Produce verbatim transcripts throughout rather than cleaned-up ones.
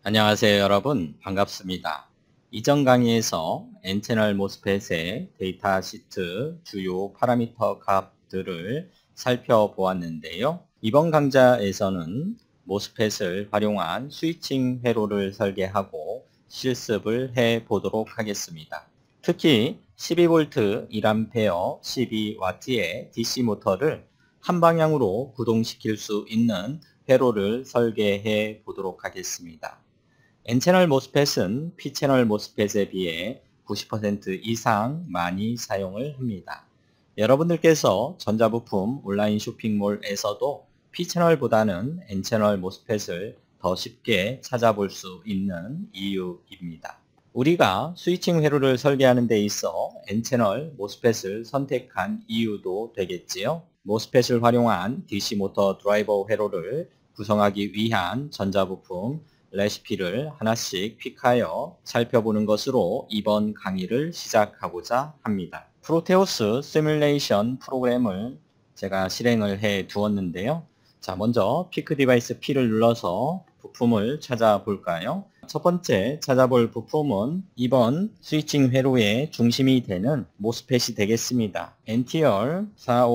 안녕하세요 여러분, 반갑습니다. 이전 강의에서 N채널 모스펫의 데이터 시트 주요 파라미터 값들을 살펴보았는데요. 이번 강좌에서는 모스펫을 활용한 스위칭 회로를 설계하고 실습을 해 보도록 하겠습니다. 특히 십이 볼트 일 암페어 십이 와트의 디씨 모터를 한 방향으로 구동시킬 수 있는 회로를 설계해 보도록 하겠습니다. N채널 모스펫은 P채널 모스펫에 비해 구십 퍼센트 이상 많이 사용을 합니다. 여러분들께서 전자부품 온라인 쇼핑몰에서도 P채널보다는 N채널 모스펫을 더 쉽게 찾아볼 수 있는 이유입니다. 우리가 스위칭 회로를 설계하는 데 있어 N채널 모스펫을 선택한 이유도 되겠지요. 모스펫을 활용한 디씨 모터 드라이버 회로를 구성하기 위한 전자부품 레시피를 하나씩 픽하여 살펴보는 것으로 이번 강의를 시작하고자 합니다. 프로테우스 시뮬레이션 프로그램을 제가 실행을 해 두었는데요. 자, 먼저 피크 디바이스 P를 눌러서 부품을 찾아볼까요? 첫 번째 찾아볼 부품은 이번 스위칭 회로의 중심이 되는 모스펫이 되겠습니다. 엔티얼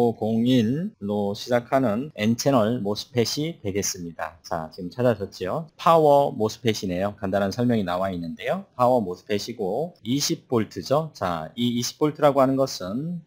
사오공일로 시작하는 N채널 모스펫이 되겠습니다. 자, 지금 찾아졌죠? 파워 모스펫이네요. 간단한 설명이 나와 있는데요. 파워 모스펫이고 이십 볼트죠. 자, 이 이십 볼트라고 하는 것은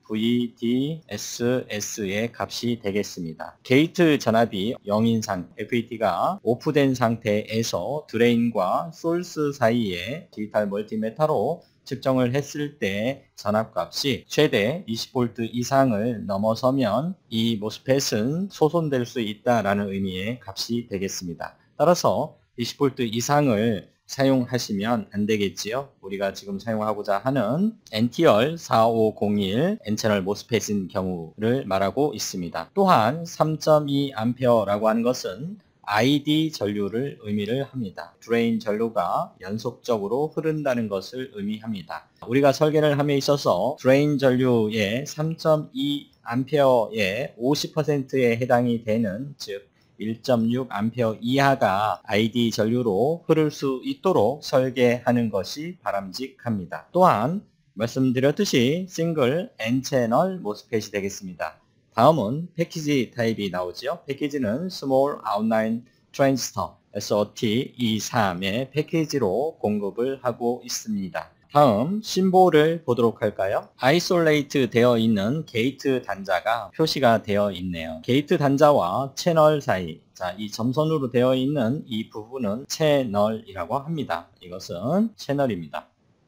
브이디에스에스의 값이 되겠습니다. 게이트 전압이 영인 상태, 에프이티가 오프된 상태에서 드레인과 소스 사이에 디지털 멀티미터로 측정을 했을 때 전압값이 최대 이십 볼트 이상을 넘어서면 이 모스펫은 소손될 수 있다라는 의미의 값이 되겠습니다. 따라서 이십 볼트 이상을 사용하시면 안 되겠지요. 우리가 지금 사용하고자 하는 엔티얼 사오공일 N채널 모스펫인 경우를 말하고 있습니다. 또한 삼 점 이 암페어라고 하는 것은 아이디 전류를 의미를 합니다. 드레인 전류가 연속적으로 흐른다는 것을 의미합니다. 우리가 설계를 함에 있어서 드레인 전류의 삼 점 이 암페어의 오십 퍼센트에 해당이 되는, 즉 일 점 육 암페어 이하가 아이디 전류로 흐를 수 있도록 설계하는 것이 바람직합니다. 또한 말씀드렸듯이 싱글 N채널 모스펫이 되겠습니다. 다음은 패키지 타입이 나오죠. 패키지는 Small Outline Transistor 에스 오 티 이십삼의 패키지로 공급을 하고 있습니다. 다음 심볼을 보도록 할까요? 아이솔레이트 되어 있는 게이트 단자가 표시가 되어 있네요. 게이트 단자와 채널 사이, 자, 이 점선으로 되어 있는 이 부분은 채널이라고 합니다. 이것은 채널입니다.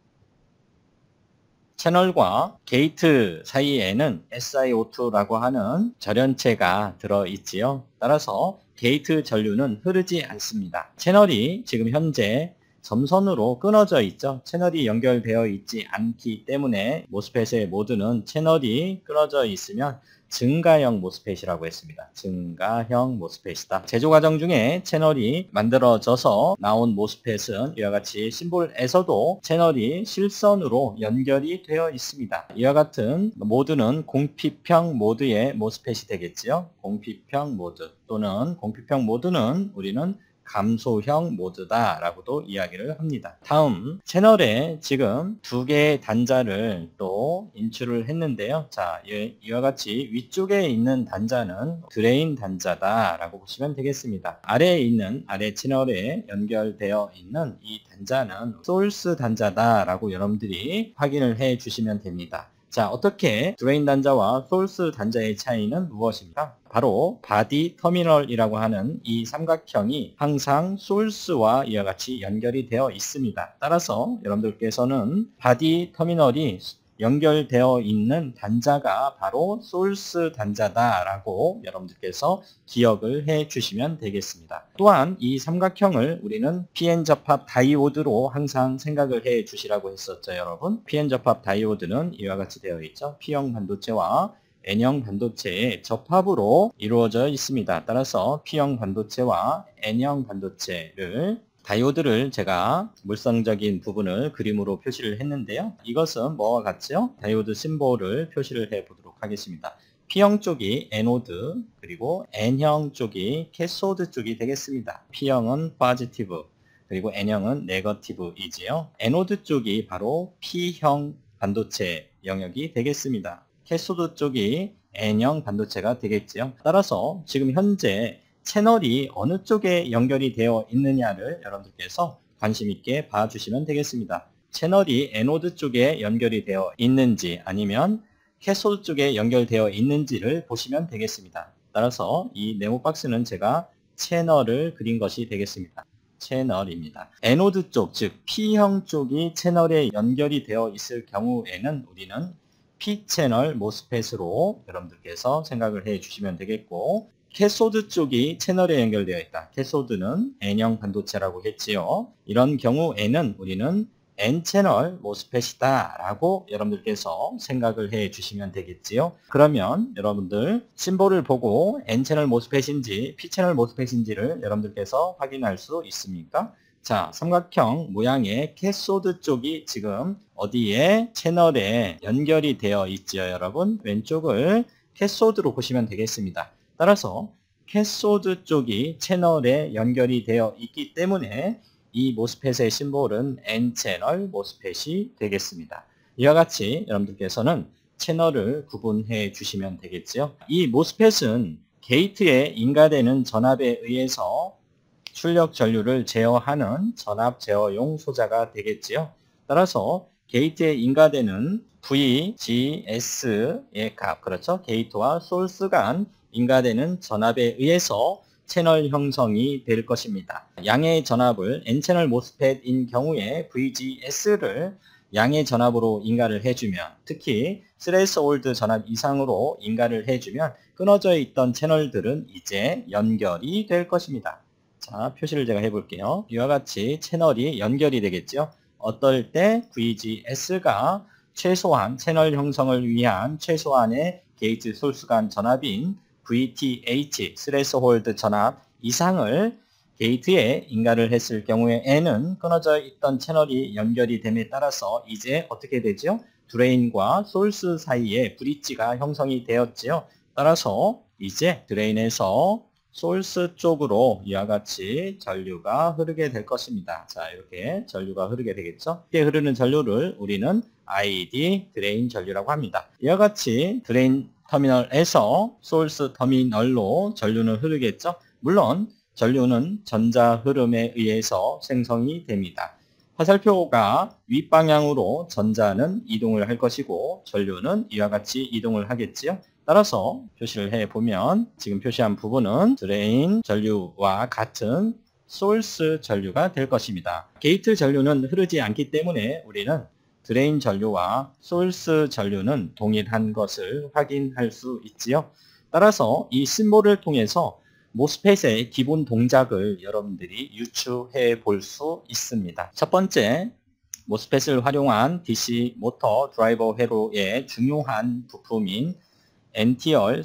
채널과 게이트 사이에는 에스 아이 오 투라고 하는 절연체가 들어있지요. 따라서 게이트 전류는 흐르지 않습니다. 채널이 지금 현재 점선으로 끊어져 있죠. 채널이 연결되어 있지 않기 때문에 모스펫의 모드는 채널이 끊어져 있으면 증가형 모스펫이라고 했습니다. 증가형 모스펫이다. 제조 과정 중에 채널이 만들어져서 나온 모스펫은 이와 같이 심볼에서도 채널이 실선으로 연결이 되어 있습니다. 이와 같은 모드는 공피평 모드의 모스펫이 되겠지요. 공피평 모드 또는 공피평 모드는 우리는 감소형 모드다 라고도 이야기를 합니다. 다음 채널에 지금 두 개의 단자를 또 인출을 했는데요. 자, 이와 같이 위쪽에 있는 단자는 드레인 단자다 라고 보시면 되겠습니다. 아래에 있는 아래 채널에 연결되어 있는 이 단자는 소스 단자다 라고 여러분들이 확인을 해 주시면 됩니다. 자, 어떻게 드레인 단자와 소스 단자의 차이는 무엇입니까? 바로 바디 터미널이라고 하는 이 삼각형이 항상 소스와 이와 같이 연결이 되어 있습니다. 따라서 여러분들께서는 바디 터미널이 연결되어 있는 단자가 바로 소스 단자다라고 여러분들께서 기억을 해 주시면 되겠습니다. 또한 이 삼각형을 우리는 피엔 접합 다이오드로 항상 생각을 해 주시라고 했었죠, 여러분. 피엔 접합 다이오드는 이와 같이 되어 있죠. P형 반도체와 N형 반도체의 접합으로 이루어져 있습니다. 따라서 P형 반도체와 N형 반도체를 다이오드를 제가 물성적인 부분을 그림으로 표시를 했는데요. 이것은 뭐와 같죠? 다이오드 심볼을 표시를 해 보도록 하겠습니다. P형 쪽이 애노드, 그리고 N형 쪽이 캐소드 쪽이 되겠습니다. P형은 포지티브, 그리고 N형은 네거티브이지요. 애노드 쪽이 바로 P형 반도체 영역이 되겠습니다. 캐소드 쪽이 N형 반도체가 되겠지요. 따라서 지금 현재 채널이 어느 쪽에 연결이 되어 있느냐를 여러분들께서 관심 있게 봐주시면 되겠습니다. 채널이 애노드 쪽에 연결이 되어 있는지 아니면 캐소드 쪽에 연결되어 있는지를 보시면 되겠습니다. 따라서 이 네모 박스는 제가 채널을 그린 것이 되겠습니다. 채널입니다. 애노드 쪽, 즉 P형 쪽이 채널에 연결이 되어 있을 경우에는 우리는 P채널 모스펫으로 여러분들께서 생각을 해 주시면 되겠고, 캐소드 쪽이 채널에 연결되어 있다. 캐소드는 N형 반도체라고 했지요. 이런 경우에는 우리는 N채널 모스펫이다 라고 여러분들께서 생각을 해 주시면 되겠지요. 그러면 여러분들 심볼을 보고 N채널 모스펫인지 P채널 모스펫인지를 여러분들께서 확인할 수 있습니까? 자, 삼각형 모양의 캐소드 쪽이 지금 어디에 채널에 연결이 되어 있지요, 여러분? 왼쪽을 캐소드로 보시면 되겠습니다. 따라서 캐소드 쪽이 채널에 연결이 되어 있기 때문에 이 모스펫의 심볼은 N채널 모스펫이 되겠습니다. 이와 같이 여러분들께서는 채널을 구분해 주시면 되겠지요. 이 모스펫은 게이트에 인가되는 전압에 의해서 출력 전류를 제어하는 전압 제어용 소자가 되겠지요. 따라서 게이트에 인가되는 브이지에스의 값, 그렇죠? 게이트와 소스 간 인가되는 전압에 의해서 채널 형성이 될 것입니다. 양의 전압을 N채널 모스펫인 경우에 브이지에스를 양의 전압으로 인가를 해주면, 특히 스레스홀드 전압 이상으로 인가를 해주면 끊어져 있던 채널들은 이제 연결이 될 것입니다. 자, 표시를 제가 해볼게요. 이와 같이 채널이 연결이 되겠죠. 어떨 때 브이지에스가 최소한 채널 형성을 위한 최소한의 게이트 소스 간 전압인 브이티에이치, 스레스홀드 전압 이상을 게이트에 인가를 했을 경우에 N은 끊어져 있던 채널이 연결이 됨에 따라서 이제 어떻게 되죠? 드레인과 소스 사이에 브릿지가 형성이 되었지요. 따라서 이제 드레인에서 소스 쪽으로 이와 같이 전류가 흐르게 될 것입니다. 자, 이렇게 전류가 흐르게 되겠죠. 이렇게 흐르는 전류를 우리는 아이디 드레인 전류라고 합니다. 이와 같이 드레인 터미널에서 소스 터미널로 전류는 흐르겠죠. 물론 전류는 전자 흐름에 의해서 생성이 됩니다. 화살표가 윗방향으로 전자는 이동을 할 것이고 전류는 이와 같이 이동을 하겠지요. 따라서 표시를 해보면 지금 표시한 부분은 드레인 전류와 같은 소스 전류가 될 것입니다. 게이트 전류는 흐르지 않기 때문에 우리는 드레인 전류와 소스 전류는 동일한 것을 확인할 수 있지요. 따라서 이 심볼을 통해서 모스펫의 기본 동작을 여러분들이 유추해 볼 수 있습니다. 첫 번째, 모스펫을 활용한 디씨 모터 드라이버 회로의 중요한 부품인 엔티알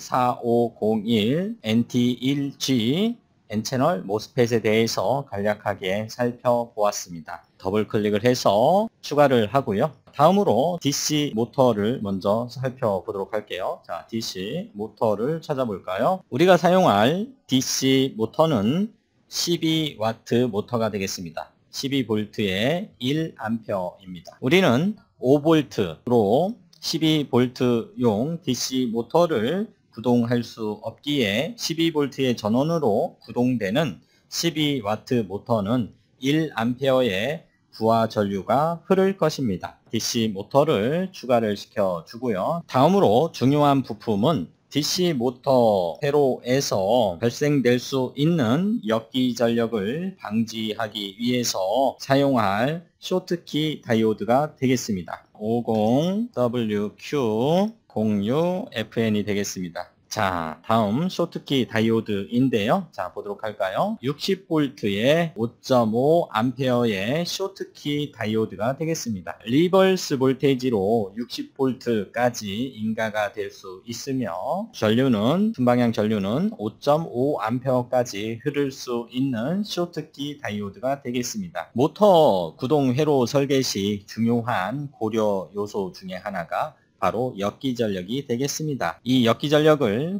사오공일, 엔티 원 지, N채널 모스펫에 대해서 간략하게 살펴보았습니다. 더블 클릭을 해서 추가를 하고요. 다음으로 디씨 모터를 먼저 살펴보도록 할게요. 자, 디씨 모터를 찾아볼까요? 우리가 사용할 디씨 모터는 십이 와트 모터가 되겠습니다. 십이 볼트에 일 암페어입니다. 우리는 오 볼트로 십이 볼트용 디씨 모터를 구동할 수 없기에 십이 볼트의 전원으로 구동되는 십이 와트 모터는 일 암페어의 부하 전류가 흐를 것입니다. 디씨 모터를 추가를 시켜주고요. 다음으로 중요한 부품은 디씨 모터 회로에서 발생될 수 있는 역기 전력을 방지하기 위해서 사용할 쇼트키 다이오드가 되겠습니다. 오십 더블유 큐 공육 에프 엔이 되겠습니다. 자, 다음 쇼트키 다이오드인데요. 자, 보도록 할까요? 육십 볼트에 오 점 오 암페어의 쇼트키 다이오드가 되겠습니다. 리버스 볼테이지로 육십 볼트까지 인가가 될 수 있으며 전류는 순방향 전류는 오 점 오 암페어까지 흐를 수 있는 쇼트키 다이오드가 되겠습니다. 모터 구동 회로 설계 시 중요한 고려 요소 중에 하나가 바로 역기전력이 되겠습니다. 이 역기전력을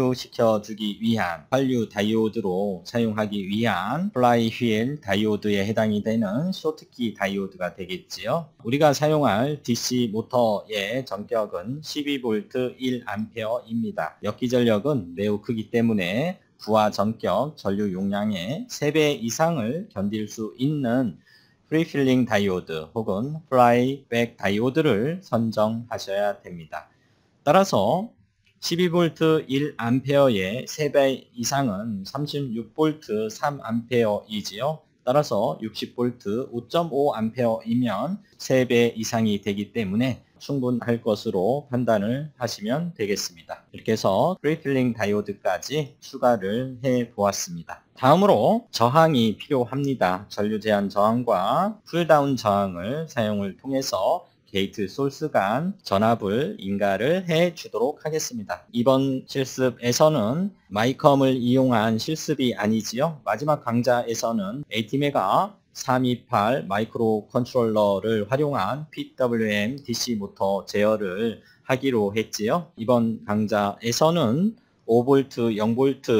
환류시켜주기 위한 환류 다이오드로 사용하기 위한 플라이휠 다이오드에 해당이 되는 쇼트키 다이오드가 되겠지요. 우리가 사용할 디씨 모터의 전격은 십이 볼트 일 암페어입니다. 역기전력은 매우 크기 때문에 부하 전격 전류 용량의 세 배 이상을 견딜 수 있는 프리필링 다이오드 혹은 플라이백 다이오드를 선정하셔야 됩니다. 따라서 십이 볼트 일 암페어의 세 배 이상은 삼십육 볼트 삼 암페어이지요. 따라서 육십 볼트 오 점 오 암페어이면 세 배 이상이 되기 때문에 충분할 것으로 판단을 하시면 되겠습니다. 이렇게 해서 프리필링 다이오드까지 추가를 해 보았습니다. 다음으로 저항이 필요합니다. 전류 제한 저항과 쿨다운 저항을 사용을 통해서 게이트 소스 간 전압을 인가를 해 주도록 하겠습니다. 이번 실습에서는 마이컴을 이용한 실습이 아니지요. 마지막 강좌에서는 에이티메가 삼이팔 마이크로 컨트롤러를 활용한 피더블유엠 디씨 모터 제어를 하기로 했지요. 이번 강좌에서는 오 볼트, 영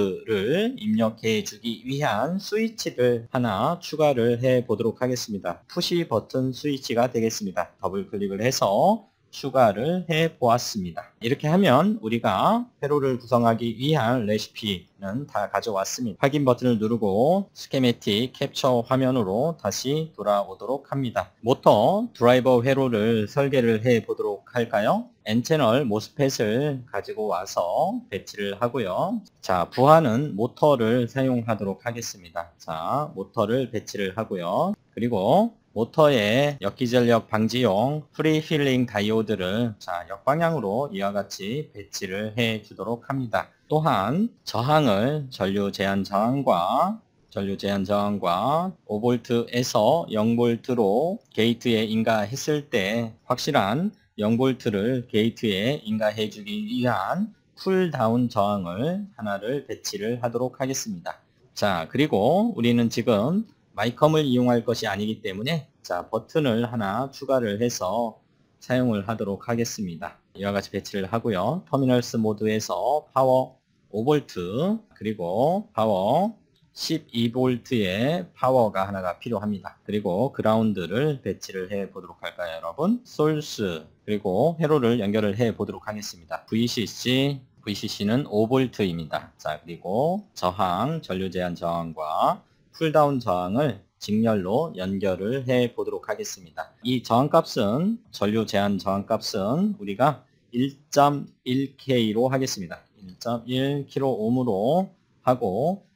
볼트를 입력해 주기 위한 스위치를 하나 추가를 해 보도록 하겠습니다. 푸시 버튼 스위치가 되겠습니다. 더블 클릭을 해서 추가를 해 보았습니다. 이렇게 하면 우리가 회로를 구성하기 위한 레시피는 다 가져왔습니다. 확인 버튼을 누르고 스케매틱 캡처 화면으로 다시 돌아오도록 합니다. 모터 드라이버 회로를 설계를 해 보도록 할까요? N채널 모스펫을 가지고 와서 배치를 하고요. 자, 부하는 모터를 사용하도록 하겠습니다. 자, 모터를 배치를 하고요. 그리고 모터의 역기전력 방지용 프리필링 다이오드를 자, 역방향으로 이와 같이 배치를 해 주도록 합니다. 또한 저항을 전류 제한 저항과 전류 제한 저항과 오 볼트에서 영 볼트로 게이트에 인가했을 때 확실한 영 볼트를 게이트에 인가해 주기 위한 쿨다운 저항을 하나를 배치를 하도록 하겠습니다. 자, 그리고 우리는 지금 마이컴을 이용할 것이 아니기 때문에 자, 버튼을 하나 추가를 해서 사용을 하도록 하겠습니다. 이와 같이 배치를 하고요. 터미널스 모드에서 파워 오 볼트 그리고 파워 십이 볼트의 파워가 하나가 필요합니다. 그리고 그라운드를 배치를 해 보도록 할까요, 여러분? 소스 그리고 회로를 연결을 해 보도록 하겠습니다. 브이씨씨 브이씨씨는 오 볼트입니다. 자, 그리고 저항, 전류 제한 저항과 쿨다운 저항을 직렬로 연결을 해 보도록 하겠습니다. 이 저항값은 전류 제한 저항값은 우리가 일 점 일 케이로 하겠습니다. 일 점 일 킬로옴으로 하고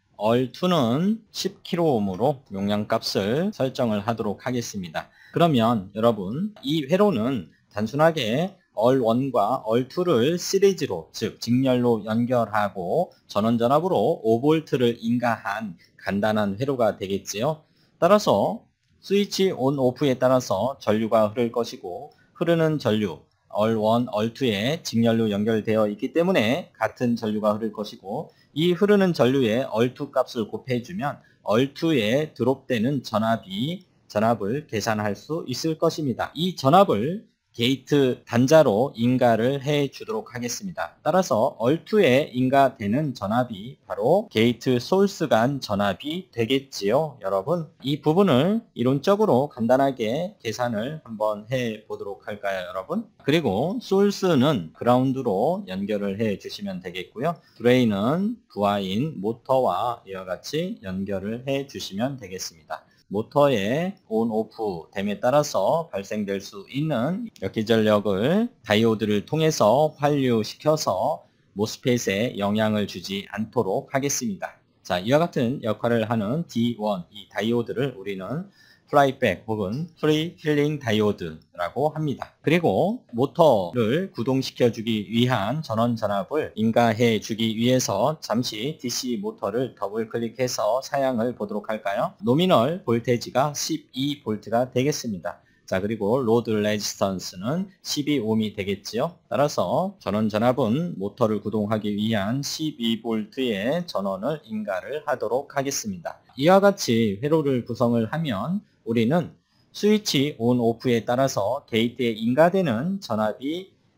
얼이는 십 킬로옴으로 용량값을 설정을 하도록 하겠습니다. 그러면 여러분 이 회로는 단순하게 얼일과 얼이를 시리즈로 즉 직렬로 연결하고 전원전압으로 오 볼트를 인가한 간단한 회로가 되겠지요. 따라서 스위치 온 오프에 따라서 전류가 흐를 것이고 흐르는 전류 얼일, 얼이에 직렬로 연결되어 있기 때문에 같은 전류가 흐를 것이고 이 흐르는 전류의 얼이 값을 곱해주면 얼이에 드롭되는 전압이 전압을 계산할 수 있을 것입니다. 이 전압을 게이트 단자로 인가를 해 주도록 하겠습니다. 따라서 얼이에 인가되는 전압이 바로 게이트 소스 간 전압이 되겠지요, 여러분. 이 부분을 이론적으로 간단하게 계산을 한번 해 보도록 할까요, 여러분? 그리고 소스는 그라운드로 연결을 해 주시면 되겠고요. 드레인은 부하인 모터와 이와 같이 연결을 해 주시면 되겠습니다. 모터의 온, 오프 됨에 따라서 발생될 수 있는 역기전력을 다이오드를 통해서 환류시켜서 모스펫에 영향을 주지 않도록 하겠습니다. 자, 이와 같은 역할을 하는 디 원, 이 다이오드를 우리는 플라이백 혹은 프리 힐링 다이오드라고 합니다. 그리고 모터를 구동시켜 주기 위한 전원 전압을 인가해 주기 위해서 잠시 디씨 모터를 더블 클릭해서 사양을 보도록 할까요? 노미널 볼테지가 십이 볼트가 되겠습니다. 자, 그리고 로드 레지스턴스는 십이 옴이 되겠지요. 따라서 전원 전압은 모터를 구동하기 위한 십이 볼트의 전원을 인가를 하도록 하겠습니다. 이와 같이 회로를 구성을 하면 우리는 스위치 온, 오프에 따라서 게이트에 인가되는 전압이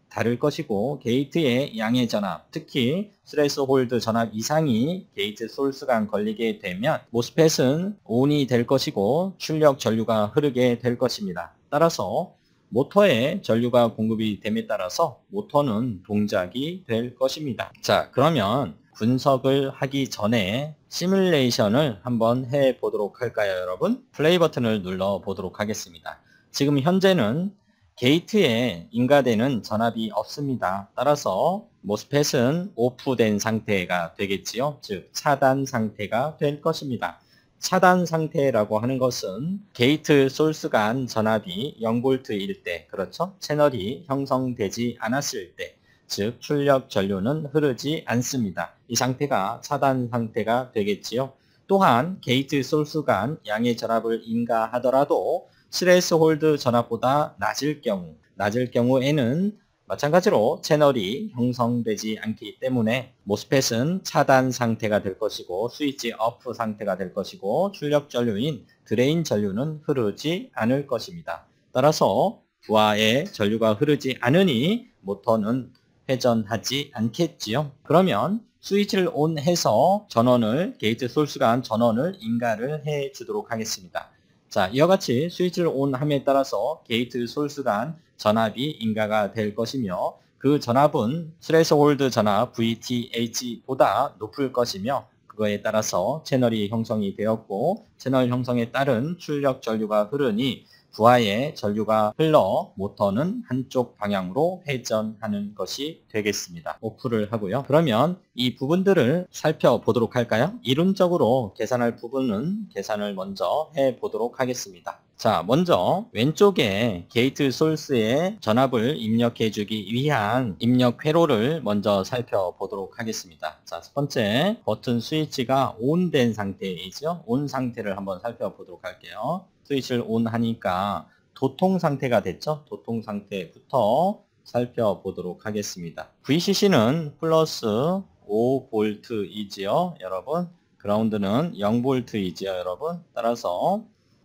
다를 것이고 게이트의 양의 전압, 특히 스레스홀드 전압 이상이 게이트 소스 간 걸리게 되면 모스펫은 온이 될 것이고 출력 전류가 흐르게 될 것입니다. 따라서 모터에 전류가 공급이 됨에 따라서 모터는 동작이 될 것입니다. 자, 그러면 분석을 하기 전에 시뮬레이션을 한번 해 보도록 할까요, 여러분? 플레이 버튼을 눌러 보도록 하겠습니다. 지금 현재는 게이트에 인가되는 전압이 없습니다. 따라서 모스펫은 오프된 상태가 되겠지요. 즉 차단 상태가 될 것입니다. 차단 상태라고 하는 것은 게이트 소스 간 전압이 영 볼트일 때, 그렇죠? 채널이 형성되지 않았을 때, 즉 출력 전류는 흐르지 않습니다. 이 상태가 차단 상태가 되겠지요. 또한 게이트 소스 간 양의 전압을 인가하더라도 스레스홀드 전압보다 낮을 경우, 낮을 경우에는 마찬가지로 채널이 형성되지 않기 때문에 모스펫은 차단 상태가 될 것이고 스위치 오프 상태가 될 것이고 출력 전류인 드레인 전류는 흐르지 않을 것입니다. 따라서 부하에 전류가 흐르지 않으니 모터는 회전하지 않겠지요. 그러면 스위치를 온해서 전원을, 게이트 소스 간 전원을 인가를 해 주도록 하겠습니다. 자, 이와 같이 스위치를 온함에 따라서 게이트 소스 간 전압이 인가가 될 것이며 그 전압은 스레스홀드 전압 브이티에이치보다 높을 것이며 그거에 따라서 채널이 형성이 되었고 채널 형성에 따른 출력 전류가 흐르니 부하의 전류가 흘러 모터는 한쪽 방향으로 회전하는 것이 되겠습니다. 오프를 하고요. 그러면 이 부분들을 살펴보도록 할까요? 이론적으로 계산할 부분은 계산을 먼저 해보도록 하겠습니다. 자, 먼저 왼쪽에 게이트 소스에 전압을 입력해 주기 위한 입력 회로를 먼저 살펴보도록 하겠습니다. 자, 첫 번째 버튼 스위치가 온 된 상태이죠. 온 상태를 한번 살펴보도록 할게요. 스위치를 온 하니까 도통 상태가 됐죠. 도통 상태부터 살펴보도록 하겠습니다. 브이씨씨는 플러스 오 볼트이지요, 여러분. 그라운드는 영 볼트이지요, 여러분. 따라서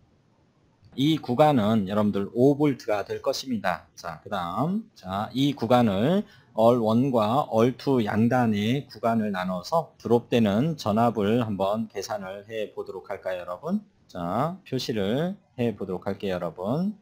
이 구간은 여러분들 오 볼트가 될 것입니다. 자, 그 다음, 자, 이 구간을 얼 원과 얼 투 양단의 구간을 나눠서 드롭되는 전압을 한번 계산을 해 보도록 할까요, 여러분? 자, 표시를 해 보도록 할게요, 여러분.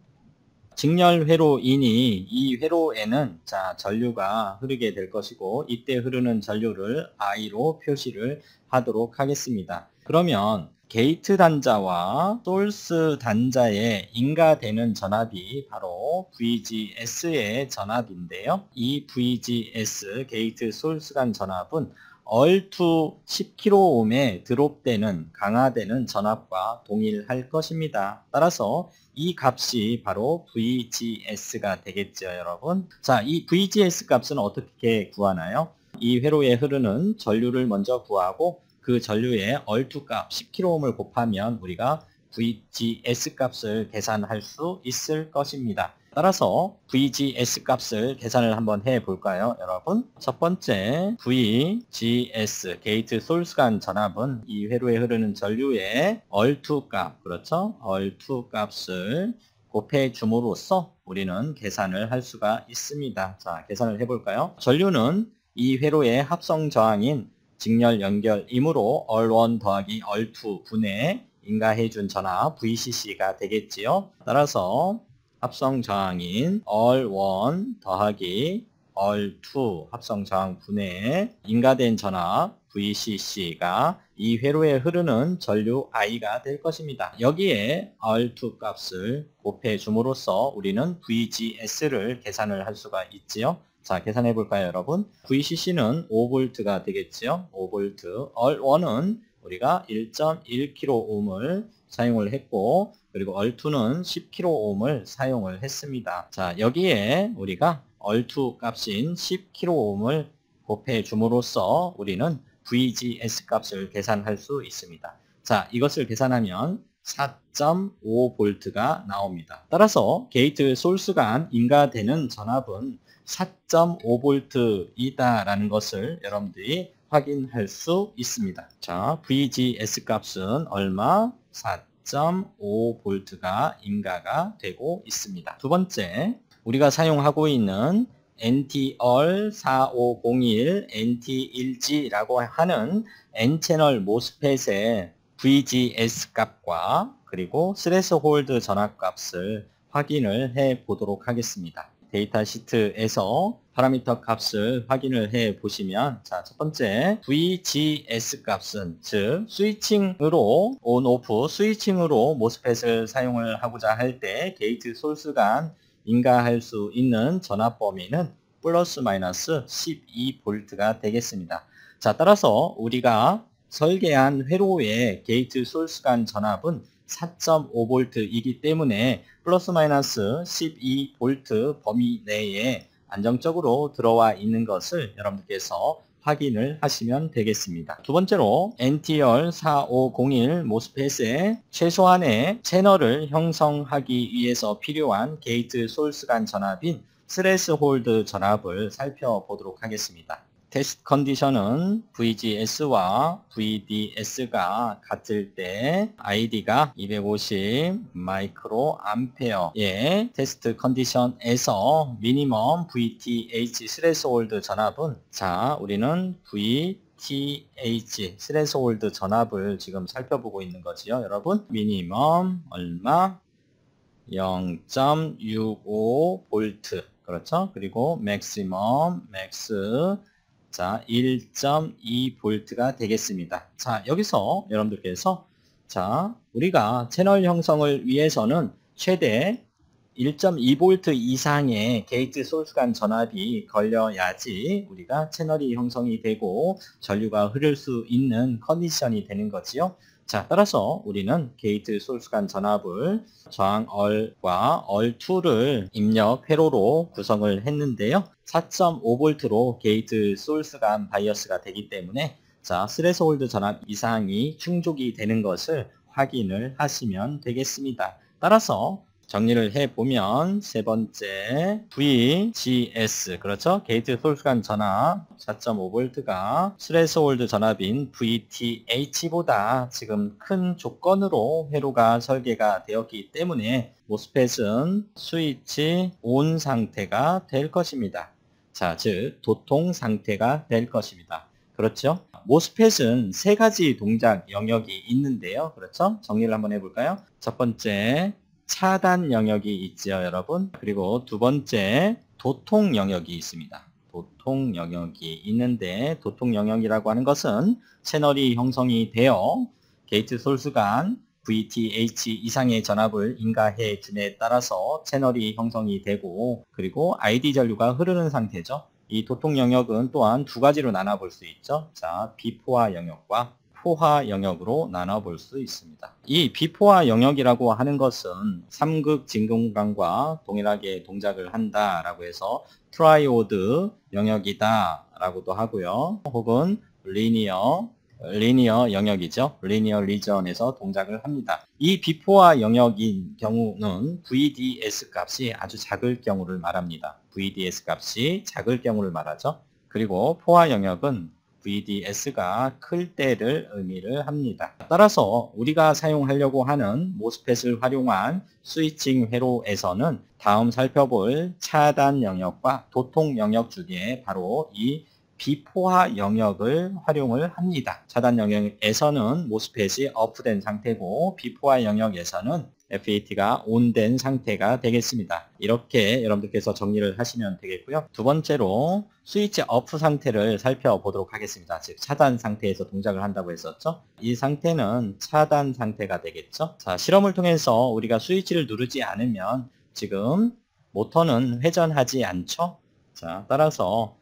직렬 회로이니 이 회로에는 자, 전류가 흐르게 될 것이고 이때 흐르는 전류를 I로 표시를 하도록 하겠습니다. 그러면 게이트 단자와 소스 단자에 인가되는 전압이 바로 브이지에스의 전압인데요. 이 브이지에스 게이트 소스 간 전압은 얼 투 십 킬로옴에 드롭되는 강화되는 전압과 동일할 것입니다. 따라서 이 값이 바로 브이지에스가 되겠죠, 여러분. 자, 이 브이지에스 값은 어떻게 구하나요? 이 회로에 흐르는 전류를 먼저 구하고 그 전류의 얼 투 값 십 킬로옴을 곱하면 우리가 브이지에스 값을 계산할 수 있을 것입니다. 따라서 브이지에스 값을 계산을 한번 해 볼까요, 여러분? 첫 번째 브이지에스 게이트 소스 간 전압은 이 회로에 흐르는 전류의 얼 투 값, 그렇죠? 얼 투 값을 곱해 줌으로써 우리는 계산을 할 수가 있습니다. 자, 계산을 해 볼까요? 전류는 이 회로의 합성 저항인 직렬 연결이므로 얼 원 더하기 얼 투 분의 인가해 준 전압 브이씨씨가 되겠지요. 따라서 합성 저항인 얼 원 더하기 얼 투 합성 저항 분의 인가된 전압 브이씨씨가 이 회로에 흐르는 전류 I가 될 것입니다. 여기에 얼 투 값을 곱해 줌으로써 우리는 브이지에스를 계산을 할 수가 있지요. 자, 계산해 볼까요, 여러분? 브이씨씨는 오 볼트가 되겠지요. 오 볼트. 얼 원은 우리가 일 점 일 킬로옴을 사용을 했고, 그리고 얼 투는 십 킬로옴을 사용을 했습니다. 자, 여기에 우리가 얼 투 값인 십 킬로옴을 곱해 줌으로써 우리는 브이지에스 값을 계산할 수 있습니다. 자, 이것을 계산하면 사 점 오 볼트가 나옵니다. 따라서 게이트 소스 간 인가되는 전압은 사 점 오 볼트이다 라는 것을 여러분들이 확인할 수 있습니다. 자, 브이지에스 값은 얼마? 사 점 오 볼트가 인가가 되고 있습니다. 두 번째, 우리가 사용하고 있는 엔티얼 사오공일 엔티일지라고 하는 N채널 모스펫의 브이지에스 값과 그리고 스레스홀드 전압값을 확인을 해 보도록 하겠습니다. 데이터 시트에서 파라미터 값을 확인을 해 보시면, 자, 첫 번째 브이지에스 값은 즉 스위칭으로 온 오프 스위칭으로 모스펫을 사용을 하고자 할 때 게이트 소스 간 인가할 수 있는 전압 범위는 플러스 마이너스 십이 볼트가 되겠습니다. 자, 따라서 우리가 설계한 회로의 게이트 소스 간 전압은 사 점 오 볼트이기 때문에 플러스 마이너스 십이 볼트 범위 내에 안정적으로 들어와 있는 것을 여러분들께서 확인을 하시면 되겠습니다. 두 번째로 엔티얼 사오공일 모스펫의 최소한의 채널을 형성하기 위해서 필요한 게이트 소스 간 전압인 스레스홀드 전압을 살펴보도록 하겠습니다. 테스트 컨디션은 브이지에스와 브이디에스가 같을 때 아이디가 이백오십 마이크로 암페어의 테스트 컨디션에서 미니멈 브이티에이치 스레스홀드 전압은, 자, 우리는 브이티에이치 스레스홀드 전압을 지금 살펴보고 있는 거지요, 여러분. 미니멈 얼마? 영 점 육오 볼트. 그렇죠? 그리고 맥시멈 맥스, 자, 일 점 이 볼트가 되겠습니다. 자, 여기서 여러분들께서, 자, 우리가 채널 형성을 위해서는 최대 일 점 이 볼트 이상의 게이트 소스 간 전압이 걸려야지 우리가 채널이 형성이 되고 전류가 흐를 수 있는 컨디션이 되는 거지요. 자, 따라서 우리는 게이트 소스 간 전압을 저항얼과 얼이를 입력 회로로 구성을 했는데요. 사 점 오 볼트로 게이트 소스 간 바이어스가 되기 때문에, 자, 스레스홀드 전압 이상이 충족이 되는 것을 확인을 하시면 되겠습니다. 따라서 정리를 해보면, 세 번째 브이지에스, 그렇죠? 게이트 소스 간 전압 사 점 오 볼트가 스레스홀드 전압인 브이티에이치보다 지금 큰 조건으로 회로가 설계가 되었기 때문에 모스펫은 스위치 온 상태가 될 것입니다. 자, 즉 도통 상태가 될 것입니다. 그렇죠? 모스펫은 세 가지 동작 영역이 있는데요. 그렇죠? 정리를 한번 해볼까요? 첫 번째 차단 영역이 있지요, 여러분. 그리고 두 번째 도통 영역이 있습니다. 도통 영역이 있는데, 도통 영역이라고 하는 것은 채널이 형성이 되어 게이트 소스 간 브이티에이치 이상의 전압을 인가해 줌에 따라서 채널이 형성이 되고, 그리고 아이디 전류가 흐르는 상태죠. 이 도통 영역은 또한 두 가지로 나눠 볼 수 있죠. 자, 비포화 영역과 포화 영역으로 나눠볼 수 있습니다. 이 비포화 영역이라고 하는 것은 삼극 진공관과 동일하게 동작을 한다라고 해서 트라이오드 영역이다 라고도 하고요. 혹은 리니어 리니어 영역이죠. 리니어 리전에서 동작을 합니다. 이 비포화 영역인 경우는 브이디에스 값이 아주 작을 경우를 말합니다. 브이디에스 값이 작을 경우를 말하죠. 그리고 포화 영역은 브이디에스가 클 때를 의미를 합니다. 따라서 우리가 사용하려고 하는 모스펫을 활용한 스위칭 회로에서는 다음 살펴볼 차단 영역과 도통 영역 중에 바로 이 비포화 영역을 활용을 합니다. 차단 영역에서는 모스펫이 오프된 상태고, 비포화 영역에서는 에프이티가 온된 상태가 되겠습니다. 이렇게 여러분들께서 정리를 하시면 되겠고요. 두 번째로 스위치 오프 상태를 살펴보도록 하겠습니다. 즉 차단 상태에서 동작을 한다고 했었죠. 이 상태는 차단 상태가 되겠죠. 자, 실험을 통해서 우리가 스위치를 누르지 않으면 지금 모터는 회전하지 않죠. 자, 따라서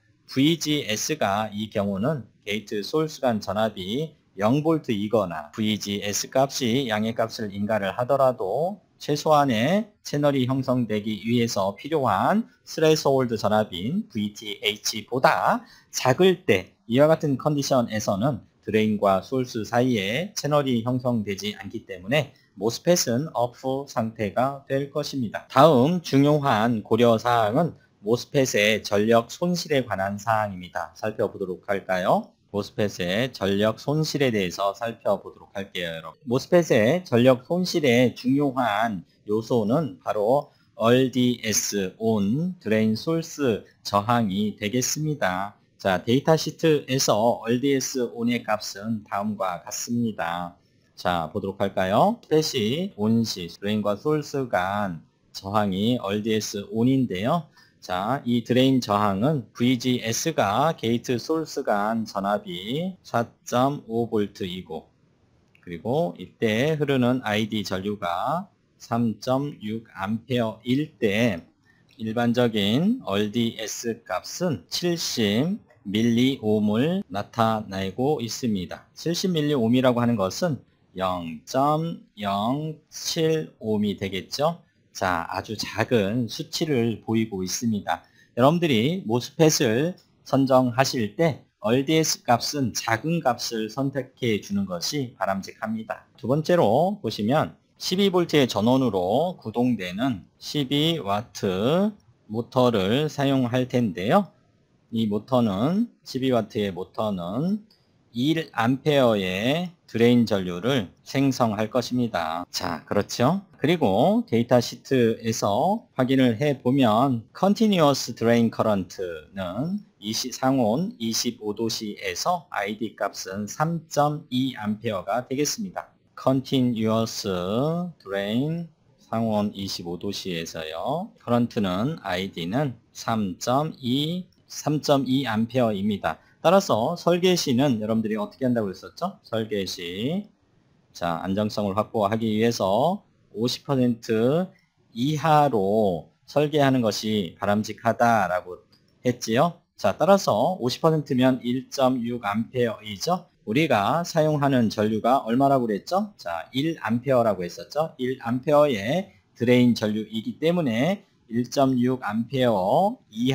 브이지에스가 이 경우는 게이트 소스 간 전압이 영 볼트이거나 브이지에스 값이 양의 값을 인가를 하더라도 최소한의 채널이 형성되기 위해서 필요한 스레스홀드 전압인 브이티에이치보다 작을 때, 이와 같은 컨디션에서는 드레인과 소스 사이에 채널이 형성되지 않기 때문에 모스펫은 오프 상태가 될 것입니다. 다음 중요한 고려사항은 모스펫의 전력 손실에 관한 사항입니다. 살펴보도록 할까요? 모스펫의 전력 손실에 대해서 살펴보도록 할게요, 여러분. 모스펫의 전력 손실의 중요한 요소는 바로 얼디에스 on 드레인 소스 저항이 되겠습니다. 자, 데이터 시트에서 얼디에스 on의 값은 다음과 같습니다. 자, 보도록 할까요? 스펫이 on 시 드레인과 소스 간 저항이 얼디에스 on인데요. 자, 이 드레인 저항은 브이지에스가 게이트 소스 간 전압이 사 점 오 볼트이고 그리고 이때 흐르는 아이디 전류가 삼 점 육 암페어일 때 일반적인 얼디에스 값은 칠십 밀리옴을 나타내고 있습니다. 칠십 밀리옴이라고 하는 것은 영 점 영칠 옴이 되겠죠. 자, 아주 작은 수치를 보이고 있습니다. 여러분들이 모스펫을 선정하실 때 얼디에스 값은 작은 값을 선택해 주는 것이 바람직합니다. 두 번째로 보시면 십이 볼트의 전원으로 구동되는 십이 와트 모터를 사용할 텐데요. 이 모터는 십이 와트의 모터는 일 암페어의 드레인 전류를 생성할 것입니다. 자, 그렇죠? 그리고 데이터 시트에서 확인을 해보면 Continuous Drain Current는 상온 이십오 도씨에서 아이디 값은 삼 점 이 암페어가 되겠습니다. Continuous Drain 상온 이십오 도씨에서요. 커런트는 아이디는 삼 점 이 암페어입니다. 따라서 설계시는 여러분들이 어떻게 한다고 했었죠? 설계시. 자, 안정성을 확보하기 위해서 오십 퍼센트 이하로 설계하는 것이 바람직하다라고 했지요. 자, 따라서 오십 퍼센트면 일 점 육 암페어이죠. 우리가 사용하는 전류가 얼마라고 그랬죠? 자, 일 암페어라고 했었죠. 일 암페어의 드레인 전류이기 때문에 일 점 육 암페어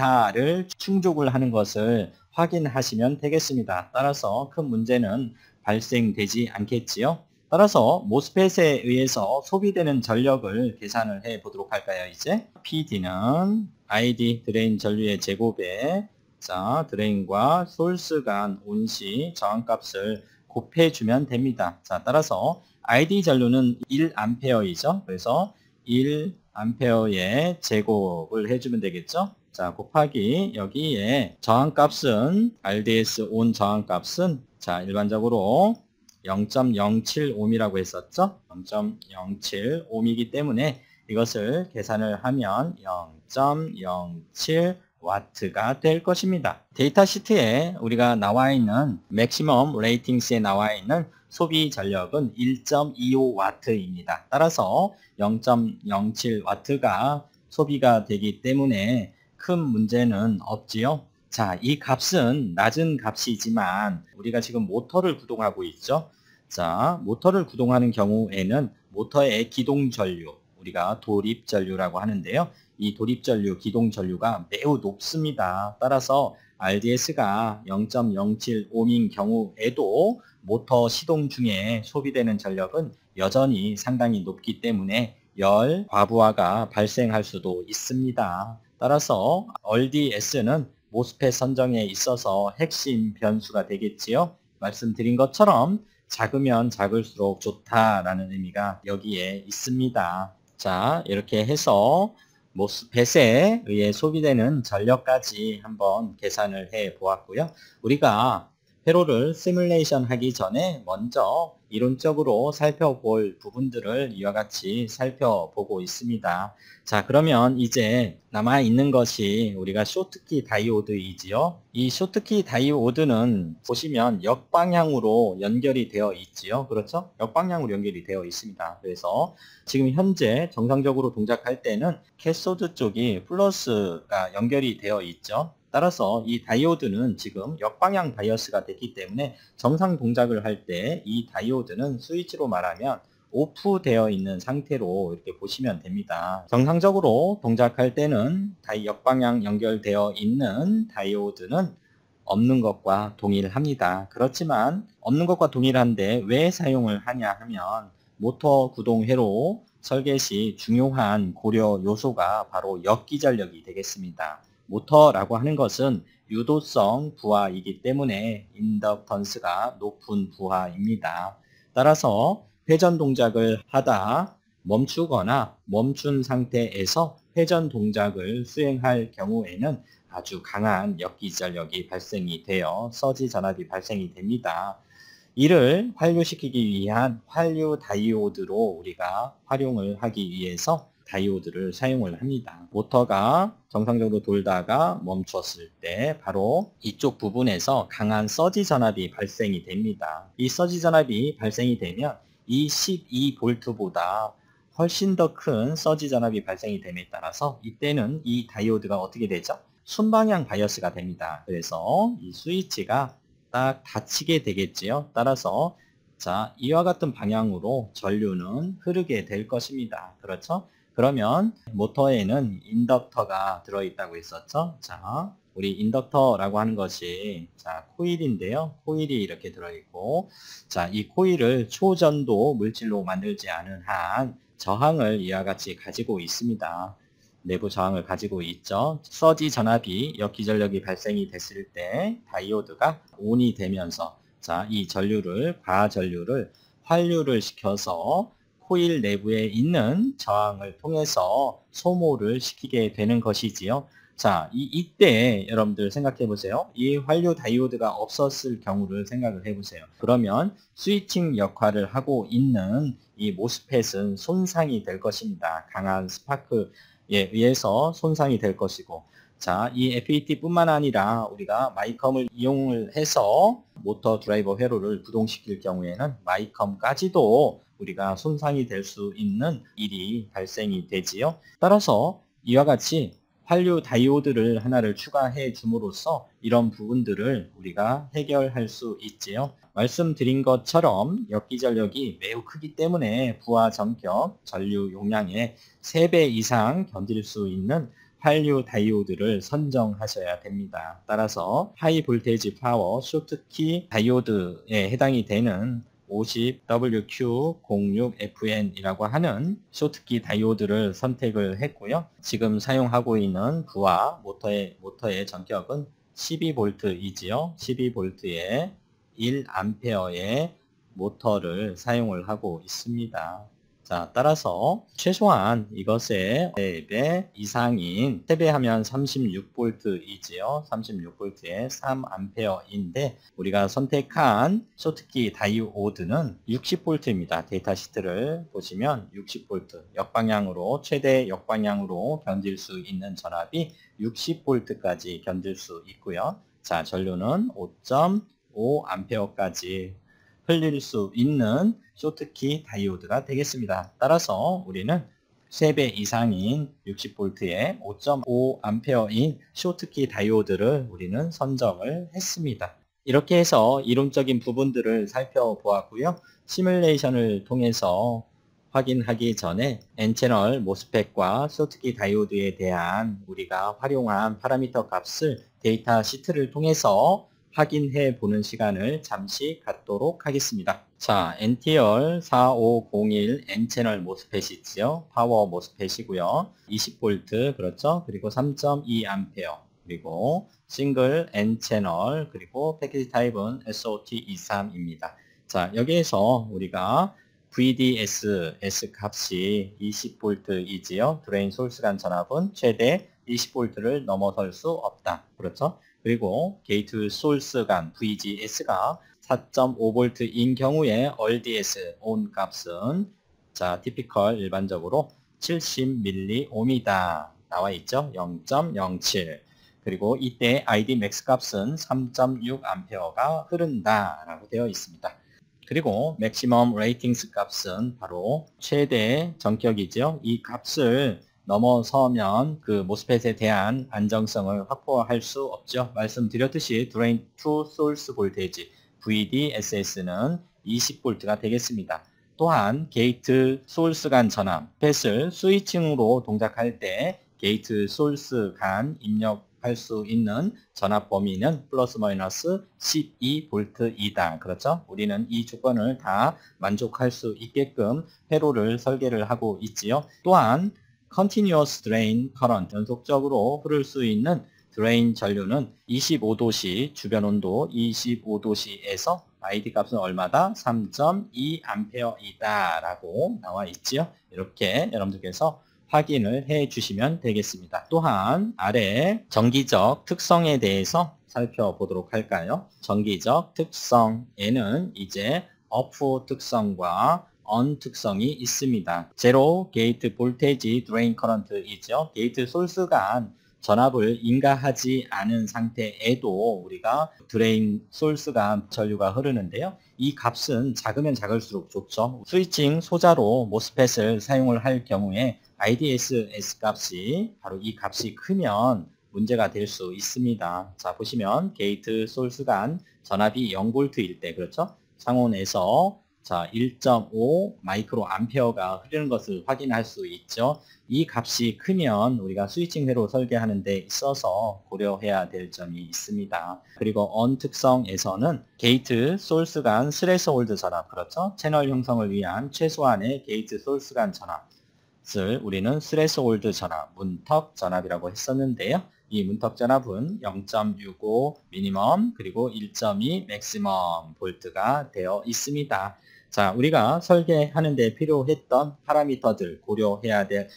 이하를 충족을 하는 것을 확인하시면 되겠습니다. 따라서 큰 문제는 발생되지 않겠지요. 따라서 모스펫에 의해서 소비되는 전력을 계산을 해 보도록 할까요? 이제 피디는 아이디 드레인 전류의 제곱에 자, 드레인과 소스 간 온시 저항값을 곱해주면 됩니다. 자, 따라서 아이디 전류는 일 암페어이죠. 그래서 일 암페어의 제곱을 해주면 되겠죠. 자, 곱하기 여기에 저항값은 알디에스 on 저항값은 자, 일반적으로 영 점 영칠 옴이라고 했었죠. 영 점 영칠 옴이기 때문에 이것을 계산을 하면 영 점 영칠 와트가 될 것입니다. 데이터 시트에 우리가 나와 있는 맥시멈 레이팅스에 나와 있는 소비 전력은 일 점 이오 와트입니다. 따라서 영 점 영칠 와트가 소비가 되기 때문에 큰 문제는 없지요. 자, 이 값은 낮은 값이지만 우리가 지금 모터를 구동하고 있죠. 자, 모터를 구동하는 경우에는 모터의 기동 전류, 우리가 도립 전류라고 하는데요. 이 도립 전류, 기동 전류가 매우 높습니다. 따라서 알디에스가 영 점 영칠 옴인 경우에도 모터 시동 중에 소비되는 전력은 여전히 상당히 높기 때문에 열 과부하가 발생할 수도 있습니다. 따라서 얼디에스는 모스펫 선정에 있어서 핵심 변수가 되겠지요. 말씀드린 것처럼 작으면 작을수록 좋다라는 의미가 여기에 있습니다. 자, 이렇게 해서 모스펫에 의해 소비되는 전력까지 한번 계산을 해 보았고요. 우리가 회로를 시뮬레이션 하기 전에 먼저 이론적으로 살펴볼 부분들을 이와 같이 살펴보고 있습니다. 자, 그러면 이제 남아있는 것이 우리가 쇼트키 다이오드이지요. 이 쇼트키 다이오드는 보시면 역방향으로 연결이 되어 있지요. 그렇죠? 역방향으로 연결이 되어 있습니다. 그래서 지금 현재 정상적으로 동작할 때는 캐소드 쪽이 플러스가 연결이 되어 있죠. 따라서 이 다이오드는 지금 역방향 바이어스가 됐기 때문에 정상 동작을 할 때 이 다이오드는 스위치로 말하면 오프 되어 있는 상태로 이렇게 보시면 됩니다. 정상적으로 동작할 때는 역방향 연결되어 있는 다이오드는 없는 것과 동일합니다. 그렇지만 없는 것과 동일한데 왜 사용을 하냐 하면 모터 구동 회로 설계 시 중요한 고려 요소가 바로 역기전력이 되겠습니다. 모터라고 하는 것은 유도성 부하이기 때문에 인덕턴스가 높은 부하입니다. 따라서 회전 동작을 하다 멈추거나 멈춘 상태에서 회전 동작을 수행할 경우에는 아주 강한 역기전력이 발생이 되어 서지 전압이 발생이 됩니다. 이를 환류시키기 위한 환류 다이오드로 우리가 활용을 하기 위해서 다이오드를 사용을 합니다. 모터가 정상적으로 돌다가 멈췄을 때 바로 이쪽 부분에서 강한 서지 전압이 발생이 됩니다. 이 서지 전압이 발생이 되면 이 십이 볼트보다 훨씬 더 큰 서지 전압이 발생이 됨에 따라서 이때는 이 다이오드가 어떻게 되죠? 순방향 바이어스가 됩니다. 그래서 이 스위치가 딱 닫히게 되겠지요. 따라서 자, 이와 같은 방향으로 전류는 흐르게 될 것입니다. 그렇죠? 그러면 모터에는 인덕터가 들어있다고 했었죠. 자, 우리 인덕터라고 하는 것이 자, 코일인데요. 코일이 이렇게 들어있고, 자, 이 코일을 초전도 물질로 만들지 않은 한 저항을 이와 같이 가지고 있습니다. 내부 저항을 가지고 있죠. 서지 전압이 역기전력이 발생이 됐을 때 다이오드가 온이 되면서 자, 이 전류를 과전류를 환류를 시켜서 코일 내부에 있는 저항을 통해서 소모를 시키게 되는 것이지요. 자, 이, 이때 여러분들 생각해 보세요. 이 환류 다이오드가 없었을 경우를 생각을 해 보세요. 그러면 스위칭 역할을 하고 있는 이 모스펫은 손상이 될 것입니다. 강한 스파크에 의해서 손상이 될 것이고, 자, 이 에프이티 뿐만 아니라 우리가 마이컴을 이용을 해서 모터 드라이버 회로를 구동시킬 경우에는 마이컴까지도 우리가 손상이 될 수 있는 일이 발생이 되지요. 따라서 이와 같이 환류 다이오드를 하나를 추가해 줌으로써 이런 부분들을 우리가 해결할 수 있지요. 말씀드린 것처럼 역기전력이 매우 크기 때문에 부하 전격 전류 용량의 세 배 이상 견딜 수 있는 환류 다이오드를 선정하셔야 됩니다. 따라서 하이 볼테이지 파워 쇼트키 다이오드에 해당이 되는 오십 더블유 큐 공육 에프 엔이라고 하는 쇼트키 다이오드를 선택을 했고요. 지금 사용하고 있는 부하 모터의, 모터의 전격은 십이 볼트이지요. 십이 볼트에 일 암페어의 모터를 사용을 하고 있습니다. 자, 따라서 최소한 이것의 네 배 이상인 세 배 하면 삼십육 볼트이지요. 삼십육 볼트에 삼 암페어인데 우리가 선택한 쇼트키 다이오드는 육십 볼트입니다. 데이터 시트를 보시면 육십 볼트, 역방향으로 최대 역방향으로 견딜 수 있는 전압이 육십 볼트까지 견딜 수 있고요. 자, 전류는 오 점 오 암페어까지 흘릴 수 있는 쇼트키 다이오드가 되겠습니다. 따라서 우리는 세 배 이상인 육십 볼트에 오 점 오 암페어인 쇼트키 다이오드를 우리는 선정을 했습니다. 이렇게 해서 이론적인 부분들을 살펴보았고요. 시뮬레이션을 통해서 확인하기 전에 N채널 모스펫과 쇼트키 다이오드에 대한 우리가 활용한 파라미터 값을 데이터 시트를 통해서 확인해 보는 시간을 잠시 갖도록 하겠습니다. 자, 엔티얼 사오공일 N채널 모스펫이 있지요. 파워 모스펫이고요. 이십 볼트, 그렇죠? 그리고 삼 점 이 암페어, 그리고 싱글 N채널, 그리고 패키지 타입은 에스 오 티 이십삼입니다. 자, 여기에서 우리가 브이디에스 S 값이 이십 볼트이지요. 드레인 소스 간 전압은 최대 이십 볼트를 넘어설 수 없다. 그렇죠? 그리고 게이트 소스 간 브이지에스가 사 점 오 볼트인 경우에 얼디에스 온 값은 자, 티피컬 일반적으로 칠십 밀리옴이다. 나와 있죠? 영 점 영칠. 그리고 이때 아이디 맥스 값은 삼 점 육 암페어가 흐른다 라고 되어 있습니다. 그리고 맥시멈 레이팅스 값은 바로 최대 전격이죠. 이 값을 넘어서면 그 모스펫에 대한 안정성을 확보할 수 없죠. 말씀드렸듯이 드레인 투 소스 볼테이지 브이디에스에스는 이십 볼트가 되겠습니다. 또한 게이트 소스 간 전압, 펫을 스위칭으로 동작할 때 게이트 소스 간 입력할 수 있는 전압 범위는 플러스 마이너스 십이 볼트이다. 그렇죠? 우리는 이 조건을 다 만족할 수 있게끔 회로를 설계를 하고 있지요. 또한 Continuous Drain Current, 연속적으로 흐를 수 있는 드레인 전류는 이십오 도씨, 주변 온도 이십오 도씨에서 아이디 값은 얼마다? 삼 점 이 암페어이다 라고 나와 있지요. 이렇게 여러분들께서 확인을 해 주시면 되겠습니다. 또한 아래 정기적 특성에 대해서 살펴보도록 할까요? 정기적 특성에는 이제 off 특성과 on 특성이 있습니다. 제로 게이트 볼테이지 드레인 커런트이죠. 게이트 솔스 간 전압을 인가하지 않은 상태에도 우리가 드레인 솔스가 전류가 흐르는데요. 이 값은 작으면 작을수록 좋죠. 스위칭 소자로 모스펫을 사용을 할 경우에 아이디에스에스 값이 바로 이 값이 크면 문제가 될 수 있습니다. 자, 보시면 게이트 솔스 간 전압이 영 볼트일 때, 그렇죠? 상온에서 자, 일 점 오 마이크로 암페어가 흐르는 것을 확인할 수 있죠. 이 값이 크면 우리가 스위칭 회로 설계하는 데 있어서 고려해야 될 점이 있습니다. 그리고 on 특성에서는 게이트 소스 간 스레스홀드 전압, 그렇죠? 채널 형성을 위한 최소한의 게이트 소스 간 전압을 우리는 스레스홀드 전압, 문턱 전압이라고 했었는데요. 이 문턱 전압은 영 점 육오 미니멈 그리고 일 점 이 맥시멈 볼트가 되어 있습니다. 자, 우리가 설계하는 데 필요했던 파라미터들, 고려해야 될